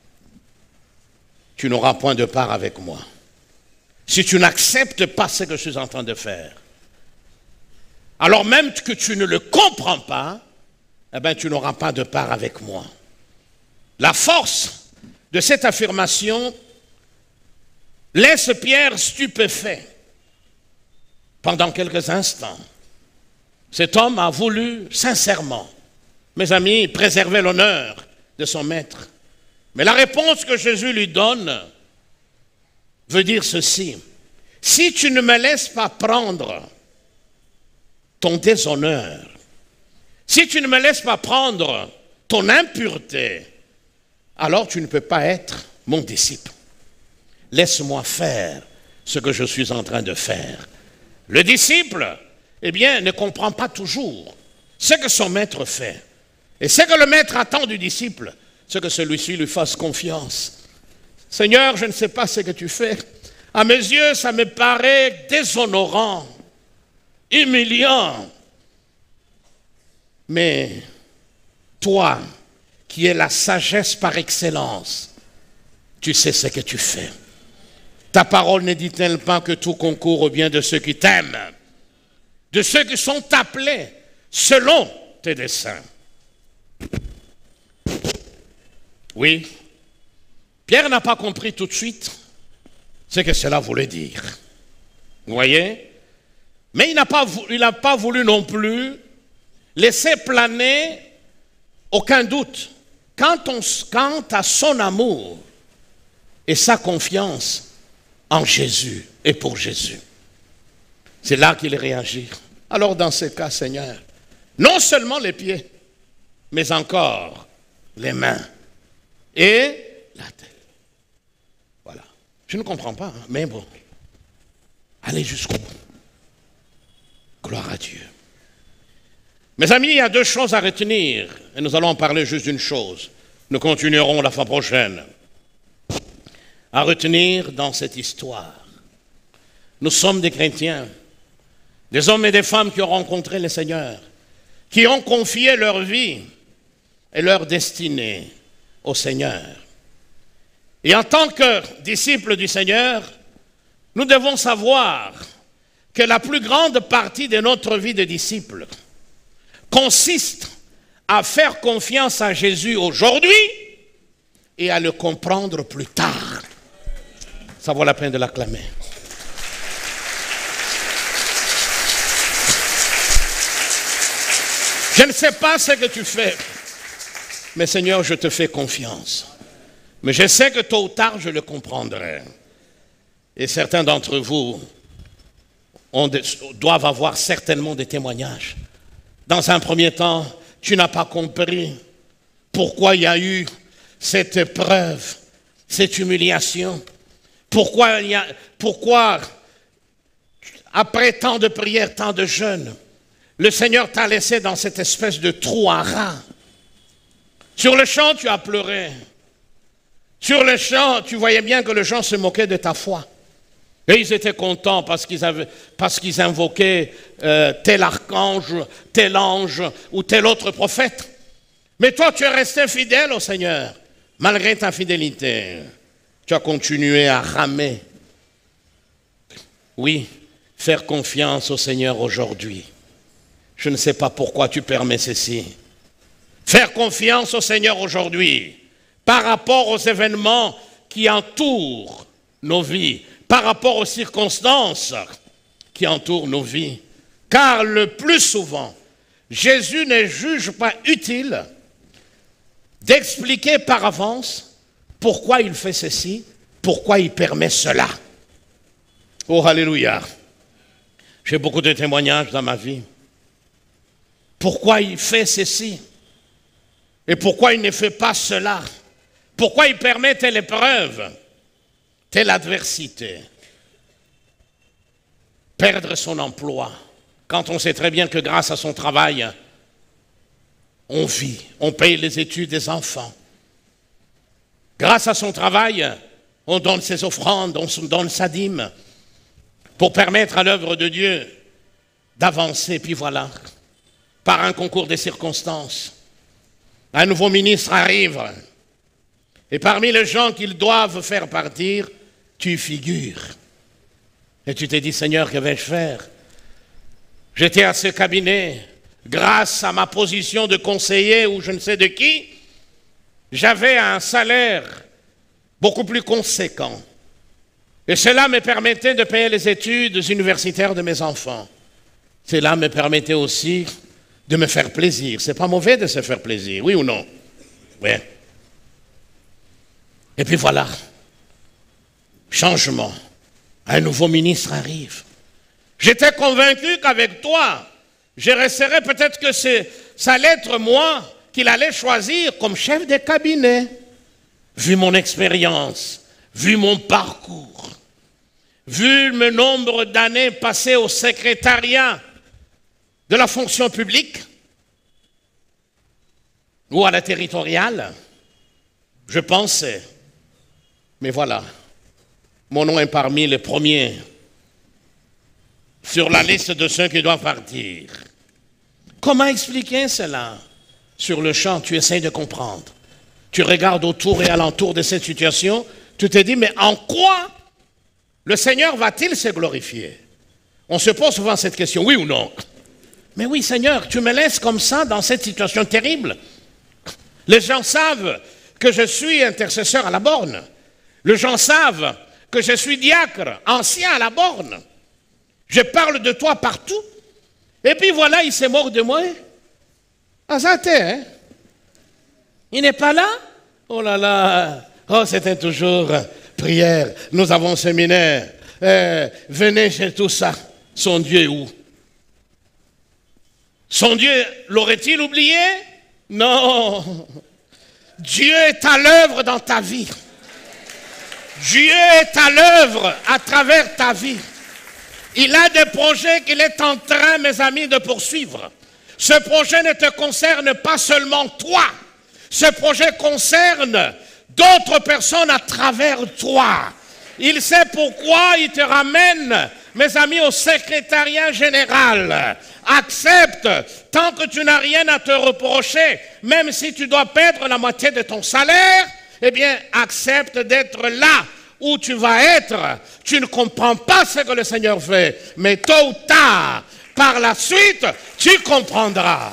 tu n'auras point de part avec moi. Si tu n'acceptes pas ce que je suis en train de faire, alors même que tu ne le comprends pas, eh bien, tu n'auras pas de part avec moi. La force de cette affirmation laisse Pierre stupéfait pendant quelques instants. Cet homme a voulu sincèrement, mes amis, préserver l'honneur de son maître. Mais la réponse que Jésus lui donne veut dire ceci. Si tu ne me laisses pas prendre ton déshonneur, si tu ne me laisses pas prendre ton impureté, alors tu ne peux pas être mon disciple. Laisse-moi faire ce que je suis en train de faire. Le disciple, eh bien, ne comprend pas toujours ce que son maître fait. Et ce que le maître attend du disciple, c'est que celui-ci lui fasse confiance. Seigneur, je ne sais pas ce que tu fais. À mes yeux, ça me paraît déshonorant, humiliant. Mais toi, qui es la sagesse par excellence, tu sais ce que tu fais. Ta parole ne dit-elle pas que tout concourt au bien de ceux qui t'aiment, de ceux qui sont appelés selon tes desseins? Oui, Pierre n'a pas compris tout de suite ce que cela voulait dire. Vous voyez? Mais il n'a pas, il n'a pas voulu non plus laisser planer aucun doute quant, on, quant à son amour et sa confiance en Jésus et pour Jésus. C'est là qu'il réagit. Alors dans ce cas, Seigneur, non seulement les pieds, mais encore les mains et la tête. Voilà. Je ne comprends pas, hein, mais bon. Allez jusqu'au bout. Gloire à Dieu. Mes amis, il y a deux choses à retenir, et nous allons en parler juste d'une chose. Nous continuerons la fois prochaine. À retenir dans cette histoire. Nous sommes des chrétiens, des hommes et des femmes qui ont rencontré le Seigneur, qui ont confié leur vie et leur destinée au Seigneur. Et en tant que disciples du Seigneur, nous devons savoir que la plus grande partie de notre vie de disciples consiste à faire confiance à Jésus aujourd'hui et à le comprendre plus tard. Ça vaut la peine de l'acclamer. Je ne sais pas ce que tu fais, mais Seigneur, je te fais confiance. Mais je sais que tôt ou tard, je le comprendrai. Et certains d'entre vous ont de, doivent avoir certainement des témoignages. Dans un premier temps, tu n'as pas compris pourquoi il y a eu cette épreuve, cette humiliation. Pourquoi, il y a, pourquoi après tant de prières, tant de jeûnes, le Seigneur t'a laissé dans cette espèce de trou à rats. Sur le champ, tu as pleuré. Sur le champ, tu voyais bien que les gens se moquaient de ta foi. Et ils étaient contents parce qu'ils, avaient, parce qu'ils invoquaient euh, tel archange, tel ange ou tel autre prophète. Mais toi, tu es resté fidèle au Seigneur. Malgré ta fidélité, tu as continué à ramer. Oui, faire confiance au Seigneur aujourd'hui. Je ne sais pas pourquoi tu permets ceci. Faire confiance au Seigneur aujourd'hui par rapport aux événements qui entourent nos vies, par rapport aux circonstances qui entourent nos vies. Car le plus souvent, Jésus ne juge pas utile d'expliquer par avance pourquoi il fait ceci, pourquoi il permet cela. Oh, alléluia. J'ai beaucoup de témoignages dans ma vie. Pourquoi il fait ceci et pourquoi il ne fait pas cela? Pourquoi il permet telle épreuve, telle adversité? Perdre son emploi, quand on sait très bien que grâce à son travail, on vit, on paye les études des enfants. Grâce à son travail, on donne ses offrandes, on donne sa dîme pour permettre à l'œuvre de Dieu d'avancer. Puis voilà, par un concours des circonstances, un nouveau ministre arrive. Et parmi les gens qu'ils doivent faire partir, tu figures. Et tu t'es dit, Seigneur, que vais-je faire? J'étais à ce cabinet, grâce à ma position de conseiller ou je ne sais de qui, j'avais un salaire beaucoup plus conséquent. Et cela me permettait de payer les études universitaires de mes enfants. Cela me permettait aussi de me faire plaisir. C'est pas mauvais de se faire plaisir, oui ou non? Oui. Et puis voilà, changement. Un nouveau ministre arrive. J'étais convaincu qu'avec toi, je resterais peut-être que c'est, ça allait être moi qu'il allait choisir comme chef de cabinet. Vu mon expérience, vu mon parcours, vu le nombre d'années passées au secrétariat de la fonction publique ou à la territoriale, je pensais, mais voilà, mon nom est parmi les premiers sur la liste de ceux qui doivent partir. Comment expliquer cela? Sur le champ, tu essaies de comprendre. Tu regardes autour et alentour de cette situation, tu te dis, mais en quoi le Seigneur va-t-il se glorifier? On se pose souvent cette question, oui ou non? Mais oui, Seigneur, tu me laisses comme ça dans cette situation terrible. Les gens savent que je suis intercesseur à la borne. Les gens savent que je suis diacre, ancien à la borne. Je parle de toi partout. Et puis voilà, il se moque de moi. Azate, hein? Il n'est pas là? Oh là là! Oh, c'était toujours prière. Nous avons séminaire. Eh, venez chez tout ça. Son Dieu est où? Son Dieu l'aurait-il oublié? Non. Dieu est à l'œuvre dans ta vie. Dieu est à l'œuvre à travers ta vie. Il a des projets qu'il est en train, mes amis, de poursuivre. Ce projet ne te concerne pas seulement toi. Ce projet concerne d'autres personnes à travers toi. Il sait pourquoi il te ramène, mes amis, au secrétariat général. Accepte, tant que tu n'as rien à te reprocher, même si tu dois perdre la moitié de ton salaire, eh bien, accepte d'être là où tu vas être. Tu ne comprends pas ce que le Seigneur fait, mais tôt ou tard, par la suite, tu comprendras.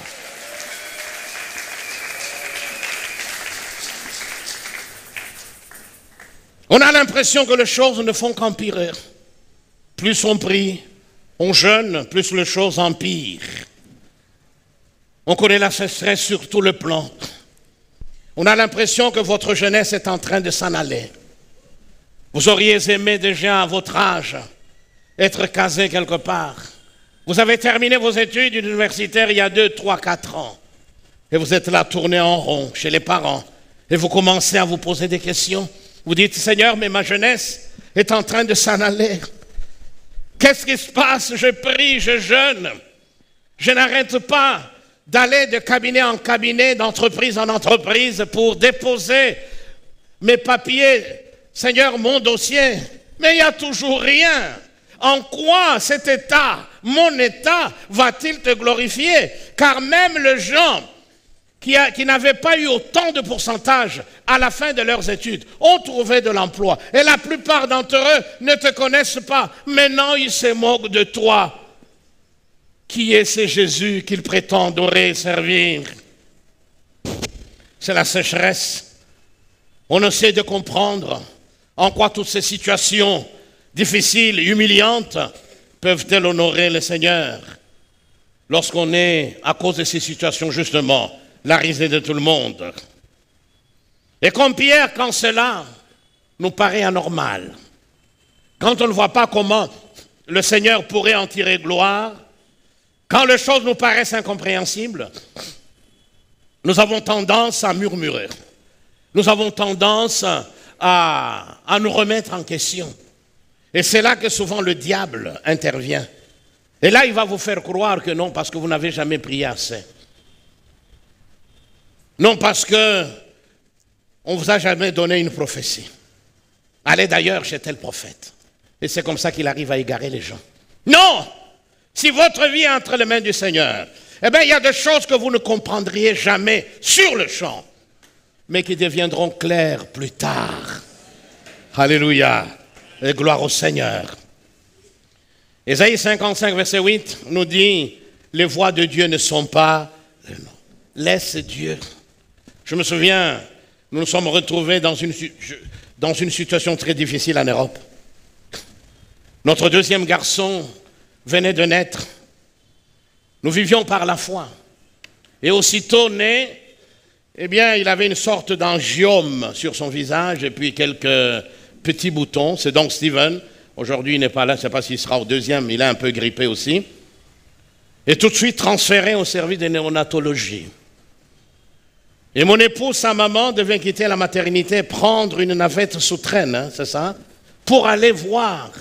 On a l'impression que les choses ne font qu'empirer. Plus on prie, on jeûne, plus les choses empirent. On connaît la sécheresse sur tout le plan. On a l'impression que votre jeunesse est en train de s'en aller. Vous auriez aimé déjà à votre âge être casé quelque part. Vous avez terminé vos études universitaires il y a deux, trois, quatre ans. Et vous êtes là tourné en rond chez les parents. Et vous commencez à vous poser des questions. Vous dites, Seigneur, mais ma jeunesse est en train de s'en aller. Qu'est-ce qui se passe? Je prie, je jeûne. Je n'arrête pas d'aller de cabinet en cabinet, d'entreprise en entreprise pour déposer mes papiers. Seigneur, mon dossier. Mais il n'y a toujours rien. En quoi cet état, mon état, va-t-il te glorifier? Car même les gens qui, qui n'avaient pas eu autant de pourcentage à la fin de leurs études ont trouvé de l'emploi. Et la plupart d'entre eux ne te connaissent pas. Maintenant, ils se moquent de toi. Qui est ce Jésus qu'ils prétendent adorer et servir? C'est la sécheresse. On essaie de comprendre en quoi toutes ces situations difficiles, humiliantes, peuvent-elles honorer le Seigneur lorsqu'on est, à cause de ces situations, justement, la risée de tout le monde. Et comme Pierre, quand cela nous paraît anormal, quand on ne voit pas comment le Seigneur pourrait en tirer gloire, quand les choses nous paraissent incompréhensibles, nous avons tendance à murmurer. Nous avons tendance à, à nous remettre en question. Et c'est là que souvent le diable intervient. Et là, il va vous faire croire que non, parce que vous n'avez jamais prié assez. Non, parce que on ne vous a jamais donné une prophétie. Allez d'ailleurs chez tel prophète. Et c'est comme ça qu'il arrive à égarer les gens. Non! Si votre vie est entre les mains du Seigneur, eh bien, il y a des choses que vous ne comprendriez jamais sur le champ, mais qui deviendront claires plus tard. Alléluia. Et gloire au Seigneur. Ésaïe cinquante-cinq, verset huit, nous dit, les voies de Dieu ne sont pas... Laisse Dieu. Je me souviens, nous nous sommes retrouvés dans une, dans une situation très difficile en Europe. Notre deuxième garçon venait de naître. Nous vivions par la foi. Et aussitôt né, eh bien, il avait une sorte d'angiome sur son visage et puis quelques petits boutons. C'est donc Steven. Aujourd'hui, il n'est pas là, je ne sais pas s'il sera au deuxième, il est un peu grippé aussi. Et tout de suite transféré au service de néonatologie. Et mon épouse, sa maman, devait quitter la maternité, prendre une navette sous traîne, hein, c'est ça, pour aller voir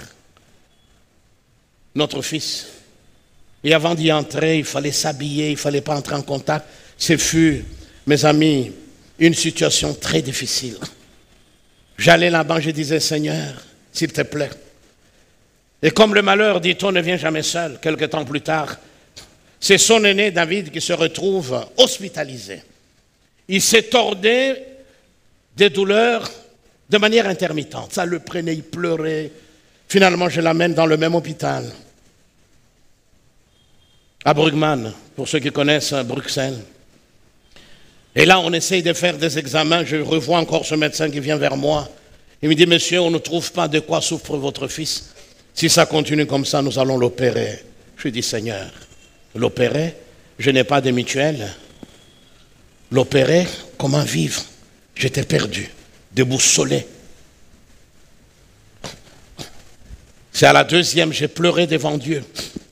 notre fils. Et avant d'y entrer, il fallait s'habiller, il ne fallait pas entrer en contact. Ce fut, mes amis, une situation très difficile. J'allais là-bas, je disais, Seigneur, s'il te plaît. Et comme le malheur, dit-on, ne vient jamais seul, quelque temps plus tard, C'est son aîné David qui se retrouve hospitalisé. Il s'est tordé des douleurs de manière intermittente. Ça le prenait, il pleurait. Finalement, je l'amène dans le même hôpital. À Brugman, pour ceux qui connaissent Bruxelles. Et là, on essaye de faire des examens. Je revois encore ce médecin qui vient vers moi. Il me dit, monsieur, on ne trouve pas de quoi souffre votre fils. Si ça continue comme ça, nous allons l'opérer. Je lui dis, Seigneur, l'opérer, je n'ai pas de mutuelle. L'opérer, comment vivre? J'étais perdu, déboussolé. C'est à la deuxième, j'ai pleuré devant Dieu.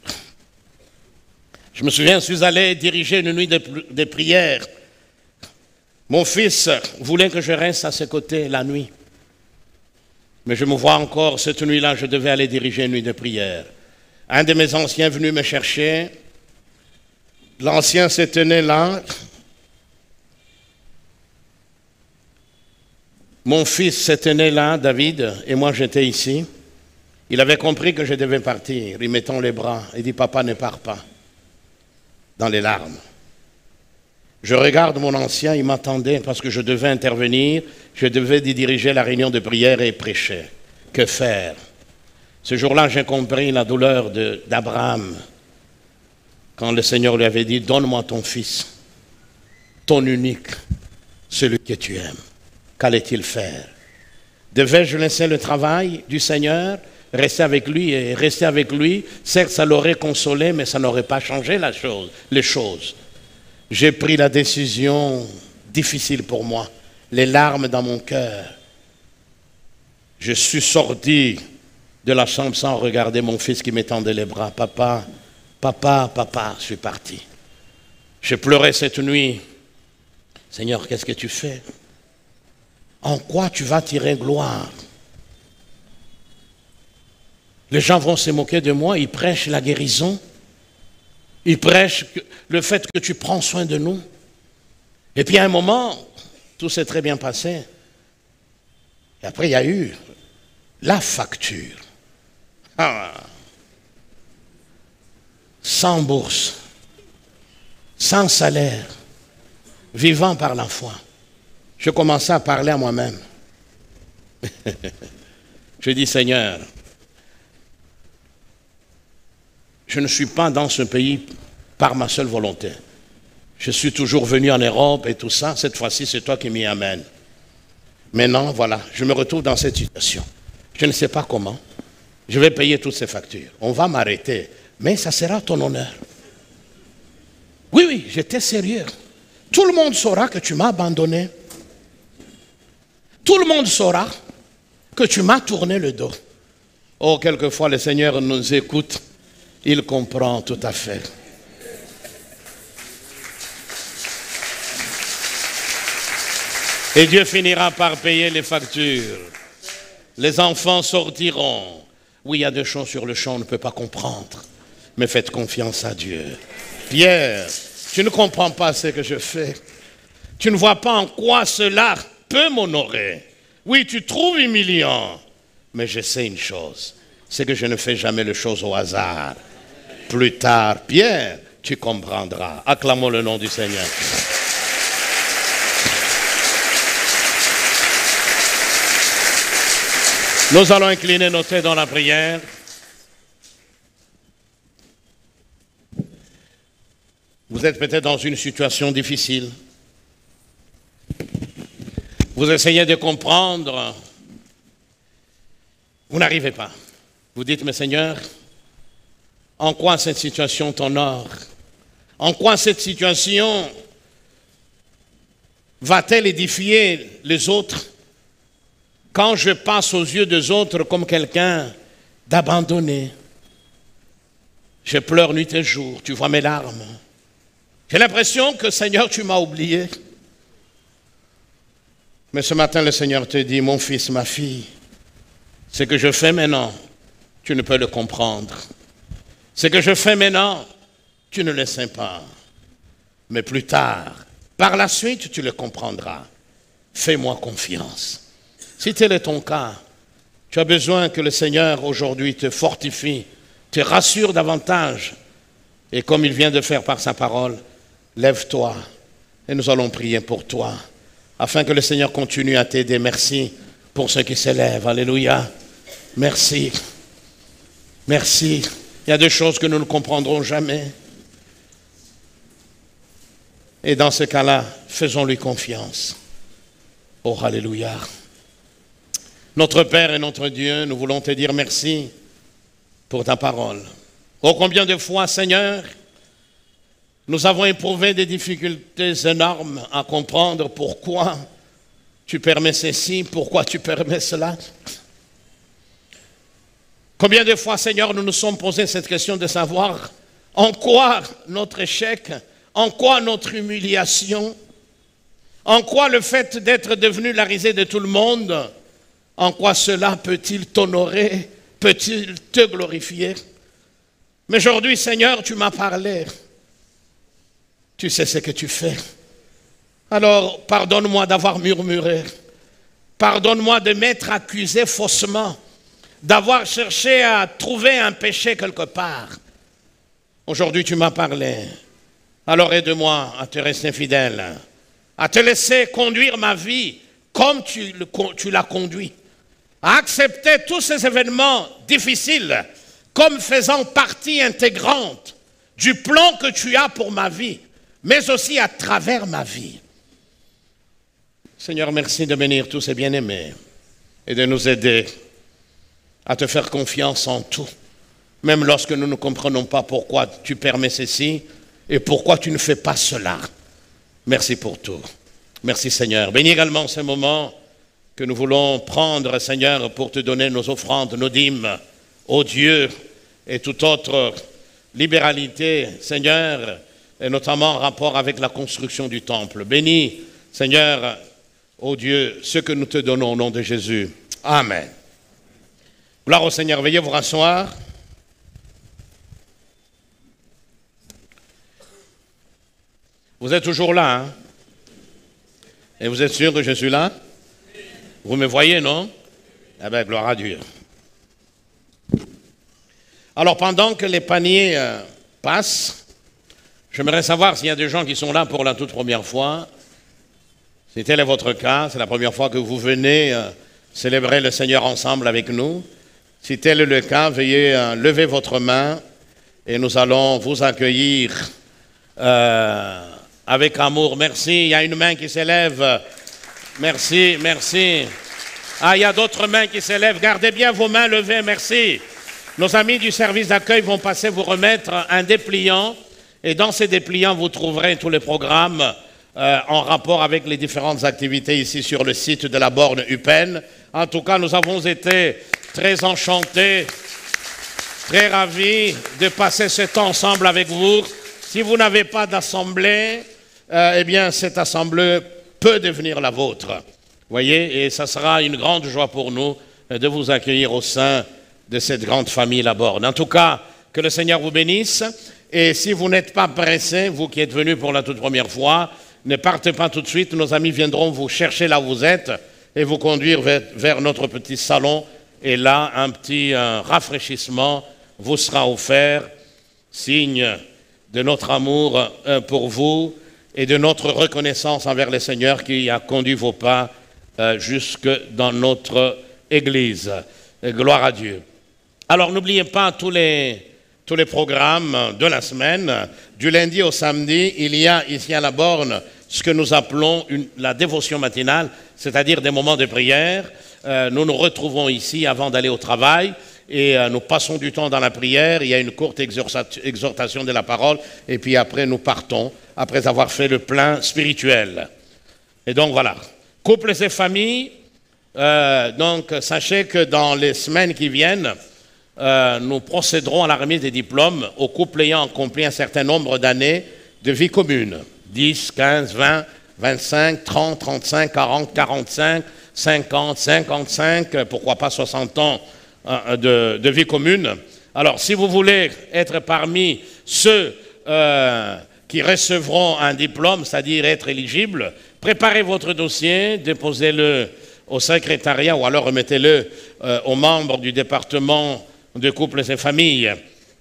Je me souviens, je suis allé diriger une nuit de, de prière. Mon fils voulait que je reste à ses côtés la nuit. Mais je me vois encore, cette nuit-là, je devais aller diriger une nuit de prière. Un de mes anciens est venu me chercher. L'ancien se tenait là. Mon fils se tenait là, David, et moi j'étais ici. Il avait compris que je devais partir. Il m'étend les bras. Il dit, papa, ne pars pas. Dans les larmes. Je regarde mon ancien, il m'attendait parce que je devais intervenir, je devais diriger la réunion de prière et prêcher. Que faire? Ce jour-là, j'ai compris la douleur d'Abraham quand le Seigneur lui avait dit, donne-moi ton fils, ton unique, celui que tu aimes. Qu'allait-il faire? Devais-je laisser le travail du Seigneur, rester avec lui et rester avec lui? Certes, ça l'aurait consolé, mais ça n'aurait pas changé la chose, les choses. J'ai pris la décision difficile pour moi, les larmes dans mon cœur. Je suis sorti de la chambre sans regarder mon fils qui m'étendait les bras. Papa, papa, papa, je suis parti. J'ai pleuré cette nuit. Seigneur, qu'est-ce que tu fais? En quoi tu vas tirer gloire? Les gens vont se moquer de moi, ils prêchent la guérison. Ils prêchent le fait que tu prends soin de nous. Et puis à un moment, tout s'est très bien passé. Et après, il y a eu la facture. Ah. Sans bourse, sans salaire, vivant par la foi. Je commençais à parler à moi-même. Je dis, Seigneur, je ne suis pas dans ce pays par ma seule volonté. Je suis toujours venu en Europe et tout ça. Cette fois-ci, c'est toi qui m'y amènes. Maintenant, voilà, je me retrouve dans cette situation. Je ne sais pas comment. Je vais payer toutes ces factures. On va m'arrêter, mais ça sera ton honneur. Oui, oui, j'étais sérieux. Tout le monde saura que tu m'as abandonné. Tout le monde saura que tu m'as tourné le dos. Oh, quelquefois, le Seigneur nous écoute. Il comprend tout à fait. Et Dieu finira par payer les factures. Les enfants sortiront. Oui, il y a des choses sur le champ, on ne peut pas comprendre. Mais faites confiance à Dieu. Pierre, tu ne comprends pas ce que je fais. Tu ne vois pas en quoi cela peut m'honorer. Oui, tu trouves humiliant. Mais je sais une chose. C'est que je ne fais jamais les choses au hasard. Plus tard, Pierre, tu comprendras. Acclamons le nom du Seigneur. Nous allons incliner nos têtes dans la prière. Vous êtes peut-être dans une situation difficile. Vous essayez de comprendre. Vous n'arrivez pas. Vous dites, mais Seigneur, en quoi cette situation t'honore? En quoi cette situation va-t-elle édifier les autres quand je passe aux yeux des autres comme quelqu'un d'abandonné? Je pleure nuit et jour, tu vois mes larmes. J'ai l'impression que, Seigneur, tu m'as oublié. Mais ce matin, le Seigneur te dit, mon fils, ma fille, ce que je fais maintenant, tu ne peux le comprendre. Ce que je fais maintenant, tu ne le sais pas. Mais plus tard, par la suite, tu le comprendras. Fais-moi confiance. Si tel est ton cas, tu as besoin que le Seigneur aujourd'hui te fortifie, te rassure davantage Et comme il vient de faire par sa parole, lève-toi et nous allons prier pour toi, afin que le Seigneur continue à t'aider. Merci pour ceux qui s'élèvent. Alléluia. Merci. Merci. Il y a des choses que nous ne comprendrons jamais. Et dans ce cas-là, faisons-lui confiance. Oh, alléluia. Notre Père et notre Dieu, nous voulons te dire merci pour ta parole. Oh, combien de fois, Seigneur, nous avons éprouvé des difficultés énormes à comprendre pourquoi tu permets ceci, pourquoi tu permets cela. Combien de fois, Seigneur, nous nous sommes posé cette question de savoir en quoi notre échec, en quoi notre humiliation, en quoi le fait d'être devenu la risée de tout le monde, en quoi cela peut-il t'honorer, peut-il te glorifier? Mais aujourd'hui, Seigneur, tu m'as parlé. Tu sais ce que tu fais. Alors, pardonne-moi d'avoir murmuré. Pardonne-moi de m'être accusé faussement, d'avoir cherché à trouver un péché quelque part. Aujourd'hui, tu m'as parlé. Alors aide-moi à te rester fidèle, à te laisser conduire ma vie comme tu, le, tu l'as conduit, à accepter tous ces événements difficiles comme faisant partie intégrante du plan que tu as pour ma vie, mais aussi à travers ma vie. Seigneur, merci de bénir tous ces bien-aimés et de nous aider à te faire confiance en tout, même lorsque nous ne comprenons pas pourquoi tu permets ceci et pourquoi tu ne fais pas cela. Merci pour tout. Merci Seigneur. Bénis également ce moment que nous voulons prendre, Seigneur, pour te donner nos offrandes, nos dîmes, ô Dieu, et toute autre libéralité, Seigneur, et notamment en rapport avec la construction du temple. Bénis, Seigneur, ô Dieu, ce que nous te donnons au nom de Jésus. Amen. Gloire au Seigneur. Veuillez vous rasseoir. Vous êtes toujours là, hein? Et vous êtes sûr que je suis là? Vous me voyez, non? Eh bien, gloire à Dieu. Alors, pendant que les paniers euh, passent, j'aimerais savoir s'il y a des gens qui sont là pour la toute première fois. Si tel est votre cas, c'est la première fois que vous venez euh, célébrer le Seigneur ensemble avec nous. Si tel est le cas, veuillez euh, lever votre main et nous allons vous accueillir euh, avec amour. Merci. Il y a une main qui s'élève. Merci, merci. Ah, il y a d'autres mains qui s'élèvent. Gardez bien vos mains levées. Merci. Nos amis du service d'accueil vont passer vous remettre un dépliant. Et dans ces dépliants, vous trouverez tous les programmes euh, en rapport avec les différentes activités ici sur le site de la borne U P E N. En tout cas, nous avons été très enchantés, très ravis de passer ce temps ensemble avec vous. Si vous n'avez pas d'assemblée, euh, eh bien, cette assemblée peut devenir la vôtre. Voyez, et ça sera une grande joie pour nous de vous accueillir au sein de cette grande famille La Borne. En tout cas, que le Seigneur vous bénisse. Et si vous n'êtes pas pressés, vous qui êtes venus pour la toute première fois, ne partez pas tout de suite. Nos amis viendront vous chercher là où vous êtes et vous conduire vers, vers notre petit salon. Et là, un petit un rafraîchissement vous sera offert, signe de notre amour euh, pour vous et de notre reconnaissance envers le Seigneur qui a conduit vos pas euh, jusque dans notre Église. Et gloire à Dieu. Alors, n'oubliez pas tous les, tous les programmes de la semaine. Du lundi au samedi, il y a ici à La Borne ce que nous appelons une, la dévotion matinale, c'est-à-dire des moments de prière. Euh, nous nous retrouvons ici avant d'aller au travail et euh, nous passons du temps dans la prière. Il y a une courte exhortation de la parole et puis après nous partons, après avoir fait le plein spirituel. Et donc voilà, couples et familles, euh, donc sachez que dans les semaines qui viennent, Euh, nous procéderons à la remise des diplômes aux couples ayant accompli un certain nombre d'années de vie commune. dix, quinze, vingt, vingt-cinq, trente, trente-cinq, quarante, quarante-cinq, cinquante, cinquante-cinq, pourquoi pas soixante ans euh, de, de vie commune. Alors, si vous voulez être parmi ceux euh, qui recevront un diplôme, c'est-à-dire être éligibles, préparez votre dossier, déposez-le au secrétariat ou alors remettez-le euh, aux membres du département de couples et familles.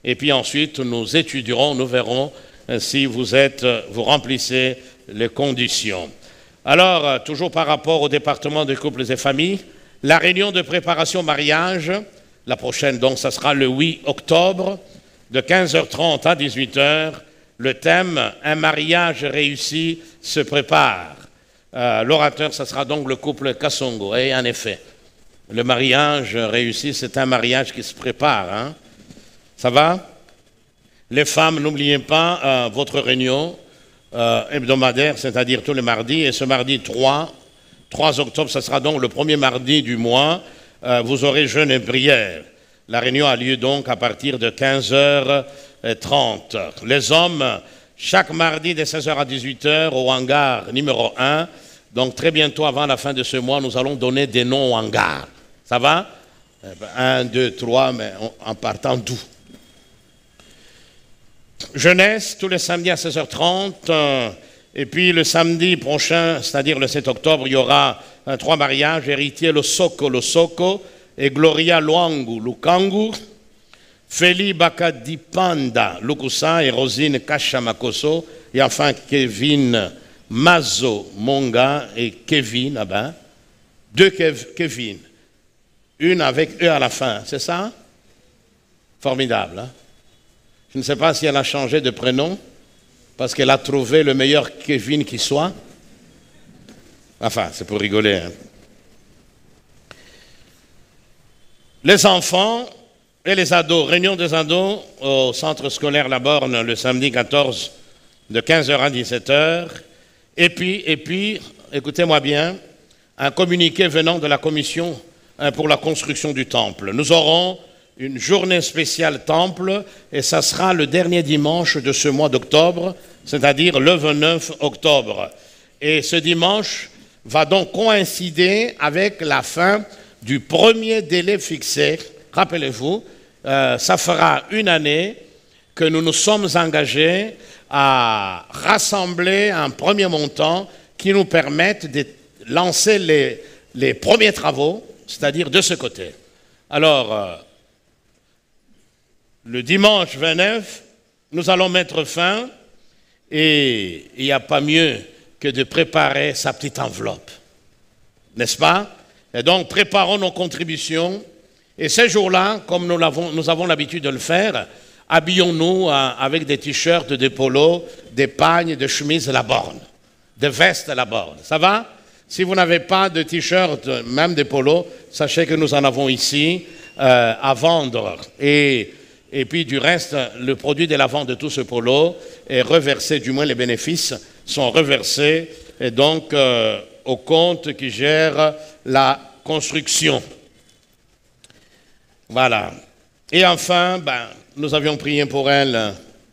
Et puis ensuite, nous étudierons, nous verrons si vous êtes, vous remplissez les conditions. Alors, toujours par rapport au département des couples et familles, la réunion de préparation mariage, la prochaine, donc, ça sera le huit octobre, de quinze heures trente à dix-huit heures. Le thème, un mariage réussi se prépare. Euh, L'orateur, ça sera donc le couple Kassongo. Et en effet, le mariage réussi, c'est un mariage qui se prépare. Hein? Ça va? Les femmes, n'oubliez pas euh, votre réunion euh, hebdomadaire, c'est-à-dire tous les mardis. Et ce mardi trois octobre, ça sera donc le premier mardi du mois. Euh, vous aurez jeûne et prière. La réunion a lieu donc à partir de quinze heures trente. Les hommes, chaque mardi de seize heures à dix-huit heures au hangar numéro un. Donc très bientôt, avant la fin de ce mois, nous allons donner des noms au hangar. Ça va? Un, deux, trois, mais en partant d'où? Jeunesse, tous les samedis à seize heures trente. Euh, et puis le samedi prochain, c'est-à-dire le sept octobre, il y aura euh, trois mariages. Héritier le Soko, le Soko, et Gloria Luangu, Lukangu. Feli Bakadipanda, Lukusa, et Rosine Kachamakoso. Et enfin Kevin Mazo Monga et Kevin, ah ben, deux Kev Kevin. Une avec eux à la fin, c'est ça? Formidable, hein? Je ne sais pas si elle a changé de prénom, parce qu'elle a trouvé le meilleur Kevin qui soit. Enfin, c'est pour rigoler. Hein. Les enfants et les ados, réunion des ados au centre scolaire La Borne le samedi quatorze de quinze heures à dix-sept heures. Et puis, et puis, écoutez-moi bien, un communiqué venant de la commission pour la construction du temple. Nous aurons une journée spéciale temple et ça sera le dernier dimanche de ce mois d'octobre, c'est-à-dire le vingt-neuf octobre. Et ce dimanche va donc coïncider avec la fin du premier délai fixé. Rappelez-vous, euh, ça fera une année que nous nous sommes engagés à rassembler un premier montant qui nous permette de lancer les, les premiers travaux, c'est-à-dire de ce côté. Alors, euh, le dimanche vingt-neuf, nous allons mettre fin et il n'y a pas mieux que de préparer sa petite enveloppe. N'est-ce pas? Et donc, préparons nos contributions. Et ces jours-là, comme nous, l'avons, nous avons l'habitude de le faire, habillons-nous avec des t-shirts, des polos, des pagnes, des chemises à la borne, des vestes à la borne. Ça va? Si vous n'avez pas de t-shirt, même des polos, sachez que nous en avons ici euh, à vendre. Et, et puis du reste, le produit de la vente de tout ce polo est reversé, du moins les bénéfices sont reversés, et donc euh, au compte qui gère la construction. Voilà. Et enfin, ben, nous avions prié pour elle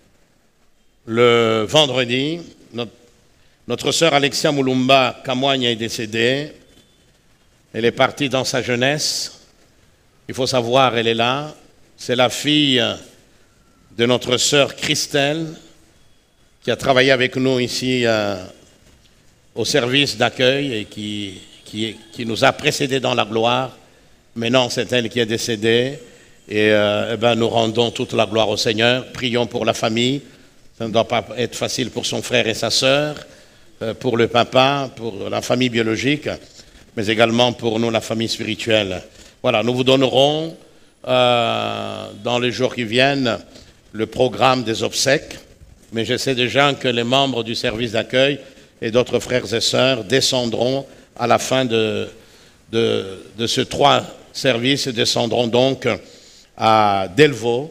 le vendredi. Notre, notre sœur Alexia Moulumba Kamoigne est décédée. Elle est partie dans sa jeunesse. Il faut savoir, elle est là. C'est la fille de notre sœur Christelle qui a travaillé avec nous ici euh, au service d'accueil et qui, qui, qui nous a précédés dans la gloire. Maintenant, c'est elle qui est décédée. Et, euh, eh ben, nous rendons toute la gloire au Seigneur. Prions pour la famille. Ça ne doit pas être facile pour son frère et sa sœur, euh, pour le papa, pour la famille biologique, mais également pour nous, la famille spirituelle. Voilà, nous vous donnerons euh, dans les jours qui viennent le programme des obsèques. Mais je sais déjà que les membres du service d'accueil et d'autres frères et sœurs descendront à la fin de, de, de ce trois services, descendront donc à Delvaux,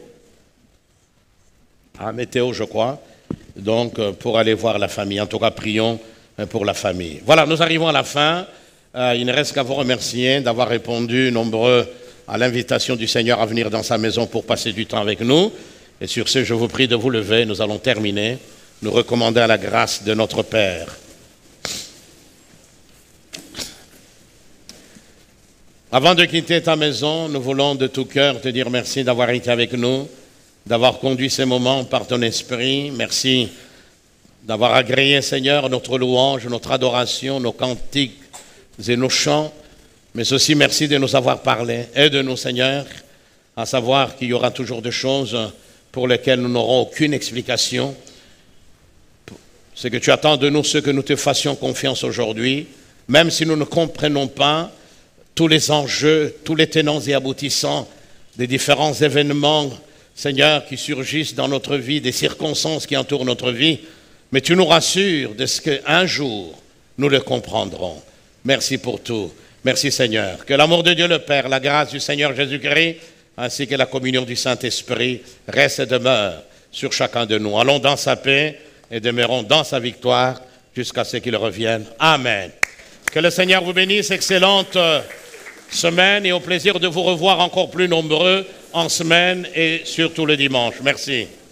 à Météo, je crois, donc pour aller voir la famille. En tout cas, prions pour la famille. Voilà, nous arrivons à la fin. Euh, il ne reste qu'à vous remercier d'avoir répondu nombreux à l'invitation du Seigneur à venir dans sa maison pour passer du temps avec nous. Et sur ce, je vous prie de vous lever. Nous allons terminer. Nous recommander à la grâce de notre Père. Avant de quitter ta maison, nous voulons de tout cœur te dire merci d'avoir été avec nous, d'avoir conduit ces moments par ton esprit. Merci d'avoir agréé, Seigneur, notre louange, notre adoration, nos cantiques et nos chants. Mais aussi merci de nous avoir parlé. Aide-nous, Seigneur, à savoir qu'il y aura toujours des choses pour lesquels nous n'aurons aucune explication. C'est que tu attends de nous ce que nous te fassions confiance aujourd'hui, même si nous ne comprenons pas tous les enjeux, tous les tenants et aboutissants des différents événements, Seigneur, qui surgissent dans notre vie, des circonstances qui entourent notre vie, mais tu nous rassures de ce qu'un jour, nous le comprendrons. Merci pour tout. Merci Seigneur. Que l'amour de Dieu le Père, la grâce du Seigneur Jésus-Christ, ainsi que la communion du Saint-Esprit, reste et demeure sur chacun de nous. Allons dans sa paix et demeurons dans sa victoire jusqu'à ce qu'il revienne. Amen. Que le Seigneur vous bénisse. Excellente semaine et au plaisir de vous revoir encore plus nombreux en semaine et surtout le dimanche. Merci.